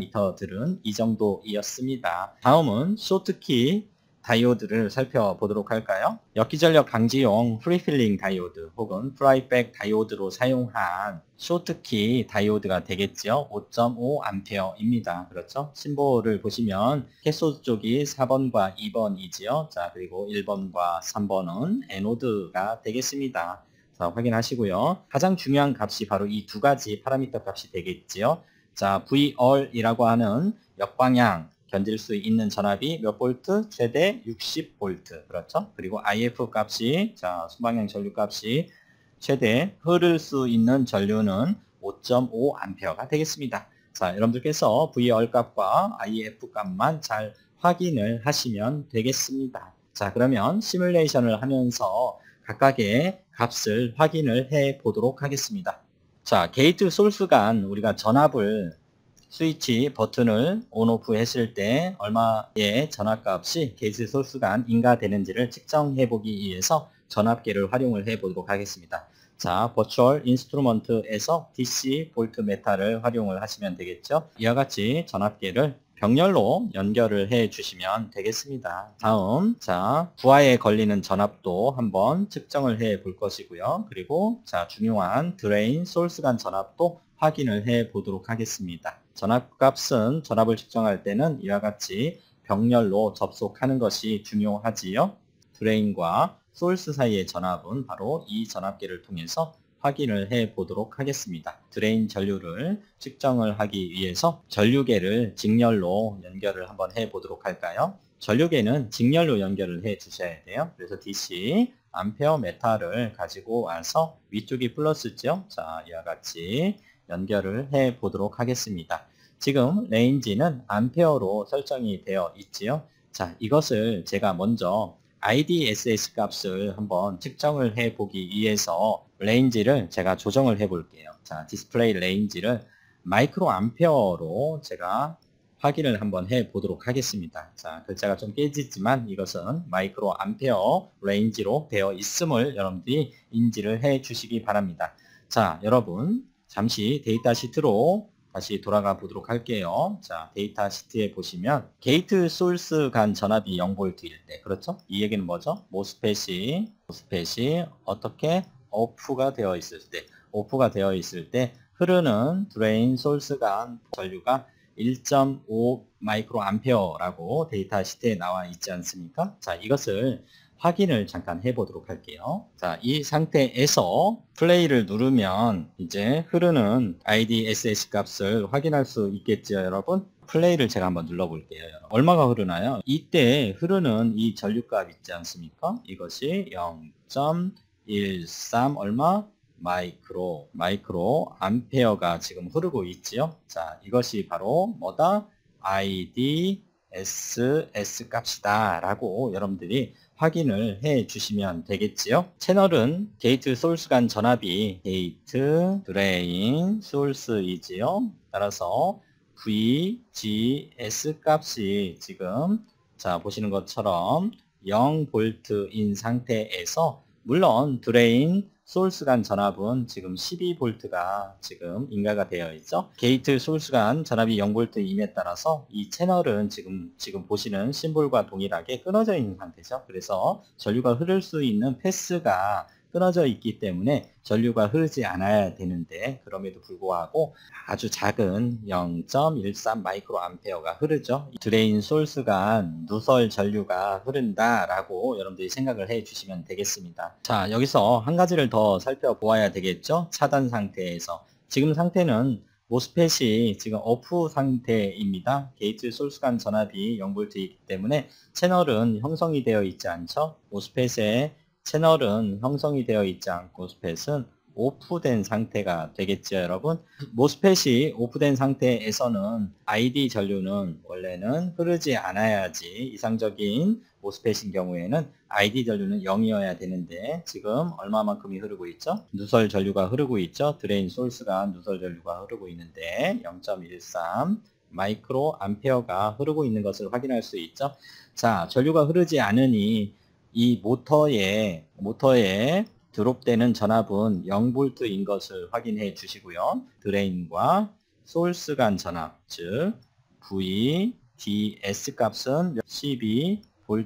파라미터들은 이 정도이었습니다. 다음은 쇼트키 다이오드를 살펴보도록 할까요? 역기전력 방지용 프리필링 다이오드 혹은 프라이백 다이오드로 사용한 쇼트키 다이오드가 되겠죠. 오 점 오 암페어입니다. 그렇죠? 심볼을 보시면 캐소드 쪽이 사 번과 이 번이지요. 자, 그리고 일 번과 삼 번은 에노드가 되겠습니다. 자, 확인하시고요. 가장 중요한 값이 바로 이 두 가지 파라미터 값이 되겠지요. 자, 브이얼이라고 하는 역방향 견딜 수 있는 전압이 몇 볼트? 최대 육십 볼트. 그렇죠? 그리고 아이에프 값이, 자, 순방향 전류 값이 최대 흐를 수 있는 전류는 오 점 오 암페어가 되겠습니다. 자, 여러분들께서 브이얼 값과 아이에프 값만 잘 확인을 하시면 되겠습니다. 자, 그러면 시뮬레이션을 하면서 각각의 값을 확인을 해 보도록 하겠습니다. 자, 게이트 소스 간 우리가 전압을 스위치 버튼을 온 오프 했을 때 얼마의 전압값이 게이트 소스 간 인가되는지를 측정해 보기 위해서 전압계를 활용을 해 보도록 하겠습니다. 자, 버추얼 인스트루먼트에서 디씨 볼트메타를 활용을 하시면 되겠죠. 이와 같이 전압계를 병렬로 연결을 해 주시면 되겠습니다. 다음, 자, 부하에 걸리는 전압도 한번 측정을 해 볼 것이고요. 그리고 자, 중요한 드레인 소스 간 전압도 확인을 해 보도록 하겠습니다. 전압값은 전압을 측정할 때는 이와 같이 병렬로 접속하는 것이 중요하지요. 드레인과 소스 사이의 전압은 바로 이 전압계를 통해서 확인을 해 보도록 하겠습니다. 드레인 전류를 측정을 하기 위해서 전류계를 직렬로 연결을 한번 해 보도록 할까요? 전류계는 직렬로 연결을 해 주셔야 돼요. 그래서 디씨 암페어 메타를 가지고 와서 위쪽이 플러스죠. 자, 이와 같이 연결을 해 보도록 하겠습니다. 지금 레인지는 암페어로 설정이 되어 있지요. 자, 이것을 제가 먼저 아이디에스에스 값을 한번 측정을 해 보기 위해서 레인지를 제가 조정을 해 볼게요. 자, 디스플레이 레인지를 마이크로 암페어로 제가 확인을 한번 해 보도록 하겠습니다. 자, 글자가 좀 깨지지만 이것은 마이크로 암페어 레인지로 되어 있음을 여러분들이 인지를 해 주시기 바랍니다. 자, 여러분 잠시 데이터 시트로 다시 돌아가 보도록 할게요. 자, 데이터 시트에 보시면 게이트 소스 간 전압이 영 볼트일 때, 그렇죠? 이 얘기는 뭐죠? 모스펫이 모스펫이 어떻게 오프가 되어 있을 때, 오프가 되어 있을 때 흐르는 드레인 소스 간 전류가 일 점 오 마이크로 암페어라고 데이터 시트에 나와 있지 않습니까? 자, 이것을 확인을 잠깐 해보도록 할게요. 자, 이 상태에서 플레이를 누르면 이제 흐르는 아이디에스에스 값을 확인할 수 있겠죠, 여러분? 플레이를 제가 한번 눌러볼게요. 여러분. 얼마가 흐르나요? 이때 흐르는 이 전류값 있지 않습니까? 이것이 영 점 일삼 얼마? 마이크로, 마이크로 암페어가 지금 흐르고 있지요. 자, 이것이 바로 뭐다? 아이디에스에스 값이다 라고 여러분들이 확인을 해 주시면 되겠지요. 채널은 게이트 소스 간 전압이 게이트 드레인 소스이지요. 따라서 브이지에스 값이 지금 자 보시는 것처럼 영 볼트인 상태에서 물론 드레인 소스 간 전압은 지금 십이 볼트가 지금 인가가 되어 있죠. 게이트 소스 간 전압이 영 볼트임에 따라서 이 채널은 지금 지금 보시는 심볼과 동일하게 끊어져 있는 상태죠. 그래서 전류가 흐를 수 있는 패스가 끊어져 있기 때문에 전류가 흐르지 않아야 되는데, 그럼에도 불구하고 아주 작은 영 점 일삼 마이크로 암페어가 흐르죠. 드레인 소스 간 누설 전류가 흐른다라고 여러분들이 생각을 해 주시면 되겠습니다. 자, 여기서 한 가지를 더 살펴보아야 되겠죠. 차단 상태에서 지금 상태는 모스펫이 지금 오프 상태입니다. 게이트 소스 간 전압이 영 볼트이기 때문에 채널은 형성이 되어 있지 않죠. 모스펫의 채널은 형성이 되어 있지 않고 모스펫은 오프된 상태가 되겠죠, 여러분. 모스펫이 오프된 상태에서는 아이디 전류는 원래는 흐르지 않아야지, 이상적인 모스펫인 경우에는 아이디 전류는 영이어야 되는데 지금 얼마만큼이 흐르고 있죠? 누설 전류가 흐르고 있죠. 드레인 소스가 누설 전류가 흐르고 있는데 영 점 일삼 마이크로 암페어가 흐르고 있는 것을 확인할 수 있죠. 자, 전류가 흐르지 않으니 이 모터에 모터에 드롭되는 전압은 영 볼트인 것을 확인해 주시고요. 드레인과 소스 간 전압, 즉 V, D, S 값은 십이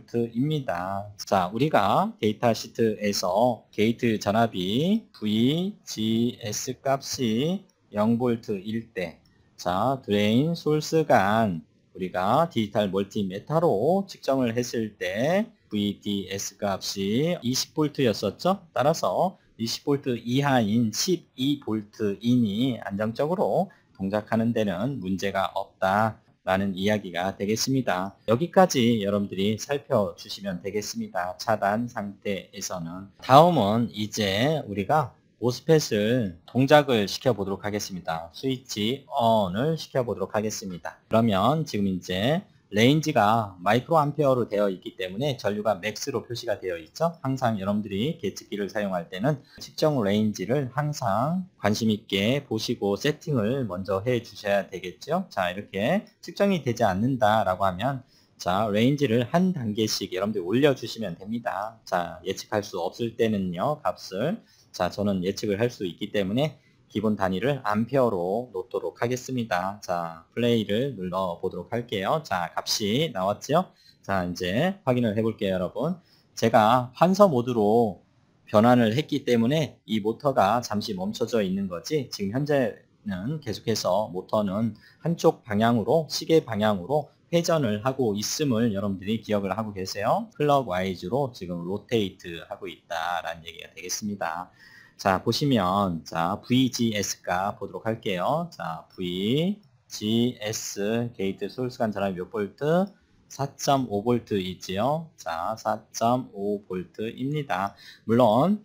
볼트입니다. 자, 우리가 데이터 시트에서 게이트 전압이 V, G, S 값이 영 볼트일 때, 자, 드레인 소스 간 우리가 디지털 멀티메타로 측정을 했을 때 V D S 값이 이십 볼트였었죠. 따라서 이십 볼트 이하인 십이 볼트이니 안정적으로 동작하는 데는 문제가 없다라는 이야기가 되겠습니다. 여기까지 여러분들이 살펴주시면 되겠습니다. 차단 상태에서는. 다음은 이제 우리가 모스펫을 동작을 시켜보도록 하겠습니다. 스위치 ON을 시켜보도록 하겠습니다. 그러면 지금 이제 레인지가 마이크로 암페어로 되어 있기 때문에 전류가 맥스로 표시가 되어 있죠. 항상 여러분들이 계측기를 사용할 때는 측정 레인지를 항상 관심 있게 보시고 세팅을 먼저 해 주셔야 되겠죠. 자, 이렇게 측정이 되지 않는다라고 하면, 자, 레인지를 한 단계씩 여러분들이 올려주시면 됩니다. 자, 예측할 수 없을 때는요, 값을. 자, 저는 예측을 할 수 있기 때문에 기본 단위를 암페어로 놓도록 하겠습니다. 자, 플레이를 눌러 보도록 할게요. 자, 값이 나왔죠? 자, 이제 확인을 해볼게요, 여러분. 제가 환서 모드로 변환을 했기 때문에 이 모터가 잠시 멈춰져 있는 거지, 지금 현재는 계속해서 모터는 한쪽 방향으로, 시계 방향으로 회전을 하고 있음을 여러분들이 기억을 하고 계세요. 클럭와이즈로 지금 로테이트 하고 있다라는 얘기가 되겠습니다. 자, 보시면, 자, V G S가 보도록 할게요. 자, V G S 게이트 소스 간 전압이 몇 볼트? 사 점 오 볼트이지요. 자, 사 점 오 볼트입니다. 물론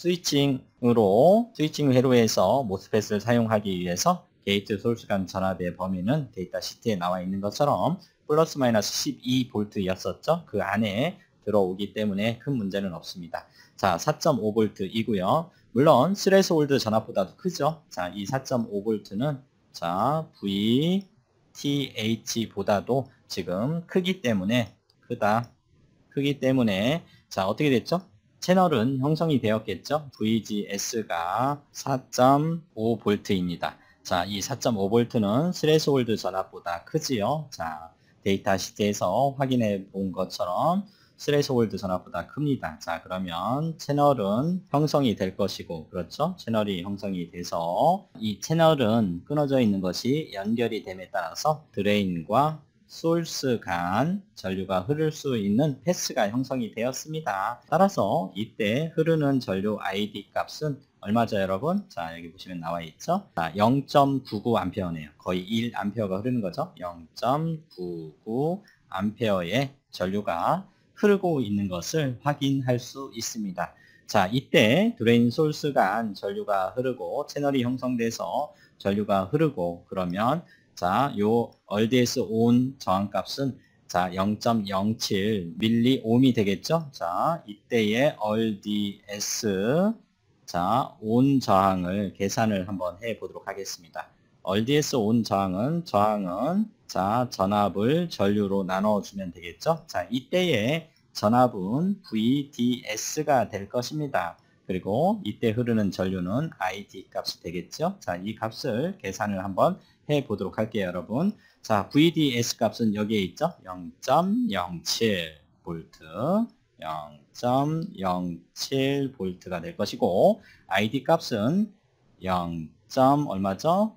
스위칭으로 스위칭 회로에서 모스펫을 사용하기 위해서 게이트 소스 간 전압의 범위는 데이터 시트에 나와 있는 것처럼 플러스 마이너스 십이 볼트였었죠. 그 안에 들어오기 때문에 큰 문제는 없습니다. 자, 사 점 오 볼트이고요. 물론 스레스홀드 전압보다도 크죠. 자, 이 사 점 오 볼트는 자, V T H보다도 지금 크기 때문에 크다. 크기 때문에 자, 어떻게 됐죠? 채널은 형성이 되었겠죠. V G S가 사 점 오 볼트입니다. 자, 이 사 점 오 볼트는 스레스홀드 전압보다 크지요. 자, 데이터 시트에서 확인해 본 것처럼 스레스홀드 전압보다 큽니다. 자, 그러면 채널은 형성이 될 것이고, 그렇죠? 채널이 형성이 돼서 이 채널은 끊어져 있는 것이 연결이 됨에 따라서 드레인과 소스 간 전류가 흐를 수 있는 패스가 형성이 되었습니다. 따라서 이때 흐르는 전류 아이디 값은 얼마죠, 여러분? 자, 여기 보시면 나와 있죠? 자, 영 점 구구 암페어네요. 거의 일 암페어가 흐르는 거죠? 영 점 구구 암페어의 전류가 흐르고 있는 것을 확인할 수 있습니다. 자, 이때 드레인 소스 간 전류가 흐르고 채널이 형성돼서 전류가 흐르고, 그러면 자, 요 알디에스 온 저항값은 자, 영 점 영칠 밀리옴이 되겠죠? 자, 이때의 알디에스 자, 온 저항을 계산을 한번 해 보도록 하겠습니다. 알디에스 온 저항은 저항은 자, 전압을 전류로 나눠 주면 되겠죠? 자, 이때의 전압은 브이디에스가 될 것입니다. 그리고 이때 흐르는 전류는 아이디 값이 되겠죠. 자, 이 값을 계산을 한번 해 보도록 할게요, 여러분. 자, 브이디에스 값은 여기에 있죠. 영 점 영칠 볼트, 영 점 영칠 볼트가 될 것이고, 아이디 값은 영. 얼마죠?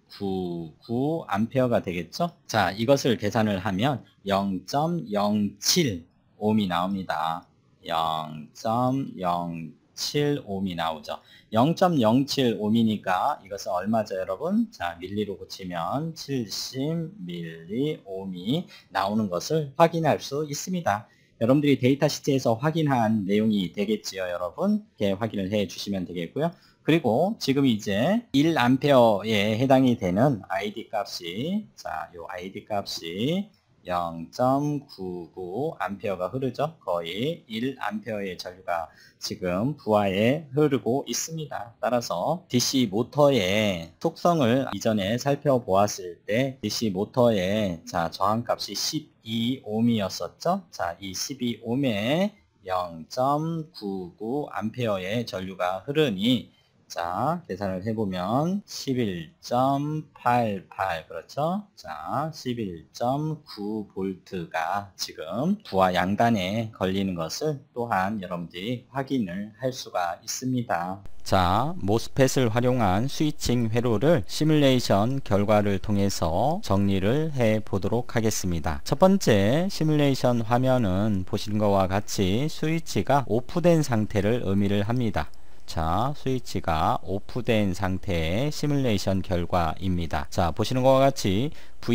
구십구 암페어가 되겠죠? 자, 이것을 계산을 하면 영 점 영칠 옴이 나옵니다. 영 점 영칠 옴이 나오죠. 영 점 영칠 옴이니까 이것은 얼마죠, 여러분? 자, 밀리로 고치면 칠십 밀리 옴이 나오는 것을 확인할 수 있습니다. 여러분들이 데이터 시트에서 확인한 내용이 되겠지요, 여러분? 이렇게 확인을 해 주시면 되겠고요. 그리고 지금 이제 일 암페어에 해당이 되는 아이디 값이, 자, 요 아이디 값이 영 점 구구 암페어가 흐르죠. 거의 일 암페어의 전류가 지금 부하에 흐르고 있습니다. 따라서 디씨 모터의 속성을 이전에 살펴보았을 때 디씨 모터의 자, 저항값이 십이 옴이었었죠. 자, 이 십이 옴에 영 점 구구 암페어의 전류가 흐르니, 자, 계산을 해보면 십일 점 팔팔, 그렇죠? 자, 십일 점 구 볼트가 지금 부하 양단에 걸리는 것을 또한 여러분들이 확인을 할 수가 있습니다. 자, 모스펫을 활용한 스위칭 회로를 시뮬레이션 결과를 통해서 정리를 해 보도록 하겠습니다. 첫 번째 시뮬레이션 화면은 보시는 것과 같이 스위치가 오프된 상태를 의미를 합니다. 자, 스위치가 오프된 상태의 시뮬레이션 결과입니다. 자, 보시는 것과 같이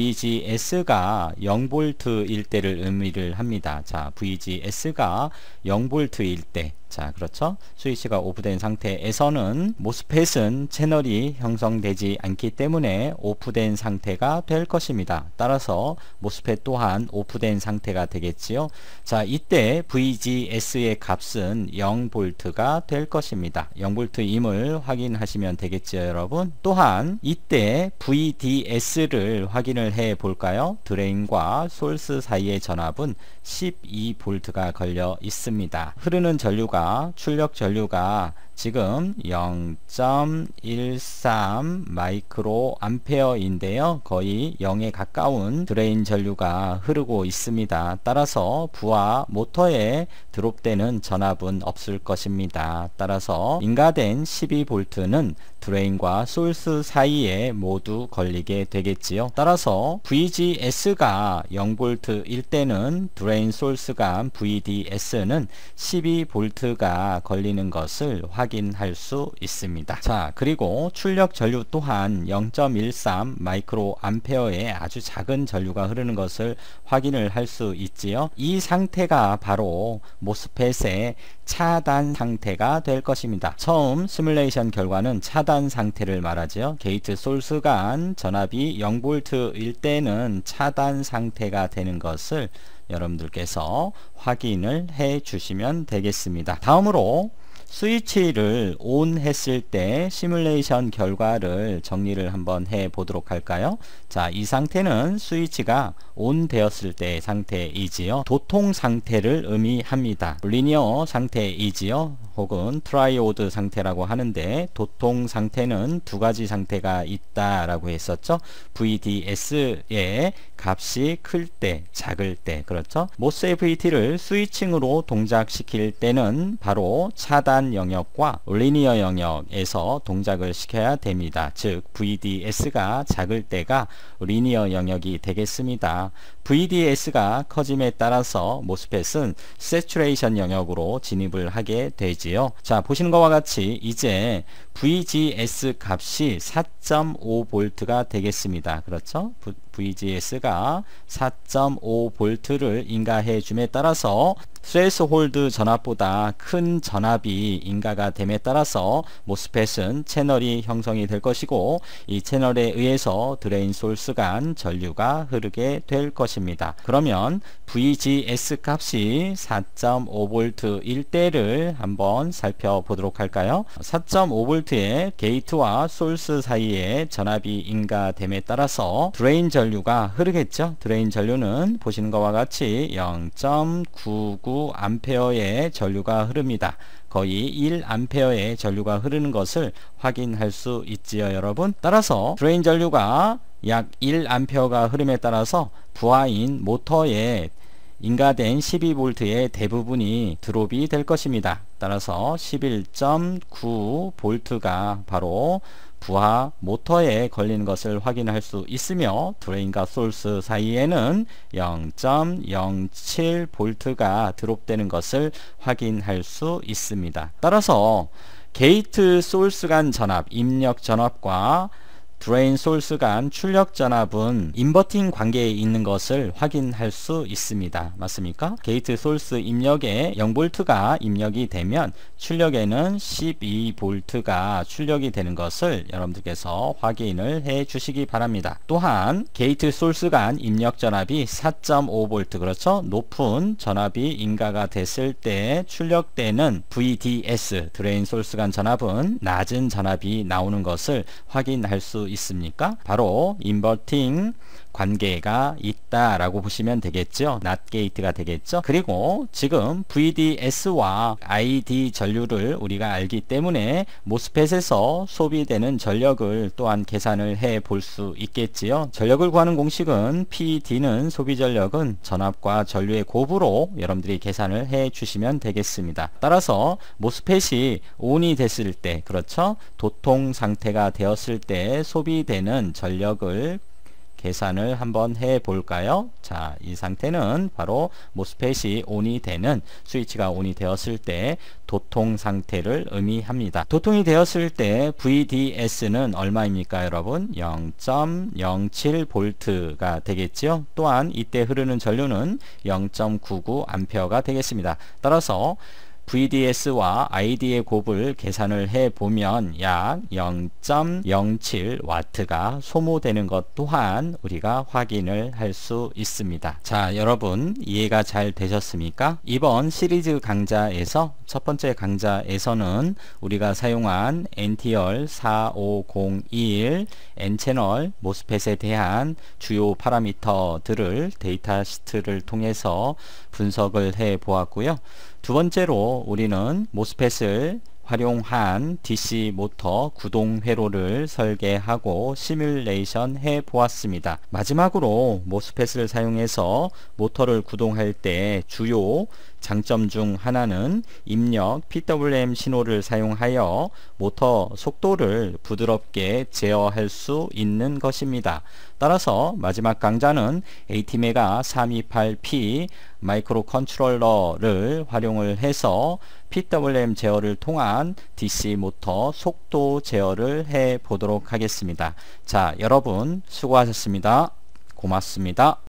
브이지에스가 영 볼트일 때를 의미를 합니다. 자, 브이지에스가 영 볼트일 때, 자, 그렇죠? 스위치가 오프된 상태에서는 모스펫은 채널이 형성되지 않기 때문에 오프된 상태가 될 것입니다. 따라서 모스펫 또한 오프된 상태가 되겠지요. 자, 이때 브이지에스의 값은 영 볼트가 될 것입니다. 영 볼트임을 확인하시면 되겠지요, 여러분. 또한 이때 브이디에스를 확인을 해 볼까요? 드레인과 솔스 사이의 전압은 십이 볼트가 걸려 있습니다. 흐르는 전류가, 출력 전류가 지금 영 점 일삼 마이크로 암페어인데요. 거의 영에 가까운 드레인 전류가 흐르고 있습니다. 따라서 부하 모터에 드롭되는 전압은 없을 것입니다. 따라서 인가된 십이 볼트는 드레인과 솔스 사이에 모두 걸리게 되겠지요. 따라서 브이지에스가 영 볼트일 때는 드레인 솔스 간 브이디에스는 십이 볼트가 걸리는 것을 확인할 수 있습니다. 자, 그리고 출력 전류 또한 영 점 일삼 마이크로 암페어의 아주 작은 전류가 흐르는 것을 확인을 할 수 있지요. 이 상태가 바로 모스펫의 차단 상태가 될 것입니다. 처음 시뮬레이션 결과는 차단 상태를 말하죠. 게이트 솔스 간 전압이 영 볼트일 때는 차단 상태가 되는 것을 여러분들께서 확인을 해 주시면 되겠습니다. 다음으로 스위치를 온 했을 때 시뮬레이션 결과를 정리를 한번 해 보도록 할까요? 자, 이 상태는 스위치가 온 되었을 때의 상태이지요. 도통 상태를 의미합니다. 리니어 상태이지요. 혹은 트라이오드 상태라고 하는데, 도통 상태는 두 가지 상태가 있다라고 했었죠. 브이디에스의 값이 클 때, 작을 때, 그렇죠? 모스 에프이티를 스위칭으로 동작시킬 때는 바로 차단 영역과 리니어 영역에서 동작을 시켜야 됩니다. 즉 브이디에스가 작을 때가 리니어 영역이 되겠습니다. 브이디에스가 커짐에 따라서 모스펫은 세츄레이션 영역으로 진입을 하게 되지요. 자, 보시는 것과 같이 이제 브이지에스 값이 사 점 오 볼트가 되겠습니다. 그렇죠? 브이지에스가 사 점 오 볼트를 인가해 줌에 따라서 스레스홀드 전압보다 큰 전압이 인가가 됨에 따라서 모스펫은 채널이 형성이 될 것이고, 이 채널에 의해서 드레인 솔스 간 전류가 흐르게 될 것입니다. 그러면 브이지에스 값이 사 점 오 볼트일 때를 한번 살펴보도록 할까요? 사 점 오 볼트의 게이트와 솔스 사이에 전압이 인가됨에 따라서 드레인 전류가 흐르겠죠. 드레인 전류는 보시는 것과 같이 영 점 구구 구십구 암페어의 전류가 흐릅니다. 거의 일 암페어의 전류가 흐르는 것을 확인할 수 있지요, 여러분. 따라서 드레인 전류가 약 일 암페어가 흐름에 따라서 부하인 모터에 인가된 십이 볼트의 대부분이 드롭이 될 것입니다. 따라서 십일 점 구 볼트가 바로 부하 모터에 걸리는 것을 확인할 수 있으며, 드레인과 소스 사이에는 영 점 영칠 볼트가 드롭되는 것을 확인할 수 있습니다. 따라서 게이트 소스 간 전압, 입력 전압과 드레인 소스 간 출력 전압은 인버팅 관계에 있는 것을 확인할 수 있습니다. 맞습니까? 게이트 소스 입력에 영 볼트가 입력이 되면 출력에는 십이 볼트가 출력이 되는 것을 여러분들께서 확인을 해 주시기 바랍니다. 또한 게이트 소스 간 입력 전압이 사 점 오 볼트, 그렇죠? 높은 전압이 인가가 됐을 때 출력되는 브이디에스, 드레인 소스 간 전압은 낮은 전압이 나오는 것을 확인할 수 있습니까? 바로 인버팅 관계가 있다라고 보시면 되겠죠. 낫 게이트가 되겠죠. 그리고 지금 브이디에스와 아이디 전류를 우리가 알기 때문에 모스펫에서 소비되는 전력을 또한 계산을 해 볼 수 있겠지요. 전력을 구하는 공식은 피디는 소비 전력은 전압과 전류의 곱으로 여러분들이 계산을 해 주시면 되겠습니다. 따라서 모스펫이 온이 됐을 때, 그렇죠? 도통 상태가 되었을 때 소비되는 전력을 계산을 한번 해 볼까요? 자, 이 상태는 바로 모스펫이 온이 되는, 스위치가 온이 되었을 때 도통 상태를 의미합니다. 도통이 되었을 때 브이디에스는 얼마입니까, 여러분? 영 점 영칠 볼트가 되겠지요. 또한 이때 흐르는 전류는 영 점 구구 암페어가 되겠습니다. 따라서 브이디에스와 아이디의 곱을 계산을 해 보면 약 영 점 영칠 와트가 소모되는 것 또한 우리가 확인을 할 수 있습니다. 자, 여러분 이해가 잘 되셨습니까? 이번 시리즈 강좌에서 첫 번째 강좌에서는 우리가 사용한 엔티얼 사오공일 N채널 모스펫에 대한 주요 파라미터들을 데이터 시트를 통해서 분석을 해 보았고요. 두 번째로 우리는 모스펫을 활용한 디씨 모터 구동 회로를 설계하고 시뮬레이션 해 보았습니다. 마지막으로 모스펫을 사용해서 모터를 구동할 때 주요 장점 중 하나는 입력 피더블유엠 신호를 사용하여 모터 속도를 부드럽게 제어할 수 있는 것입니다. 따라서 마지막 강좌는 에이티메가 삼이팔 피 마이크로 컨트롤러를 활용을 해서 피더블유엠 제어를 통한 디씨 모터 속도 제어를 해 보도록 하겠습니다. 자, 여러분 수고하셨습니다. 고맙습니다.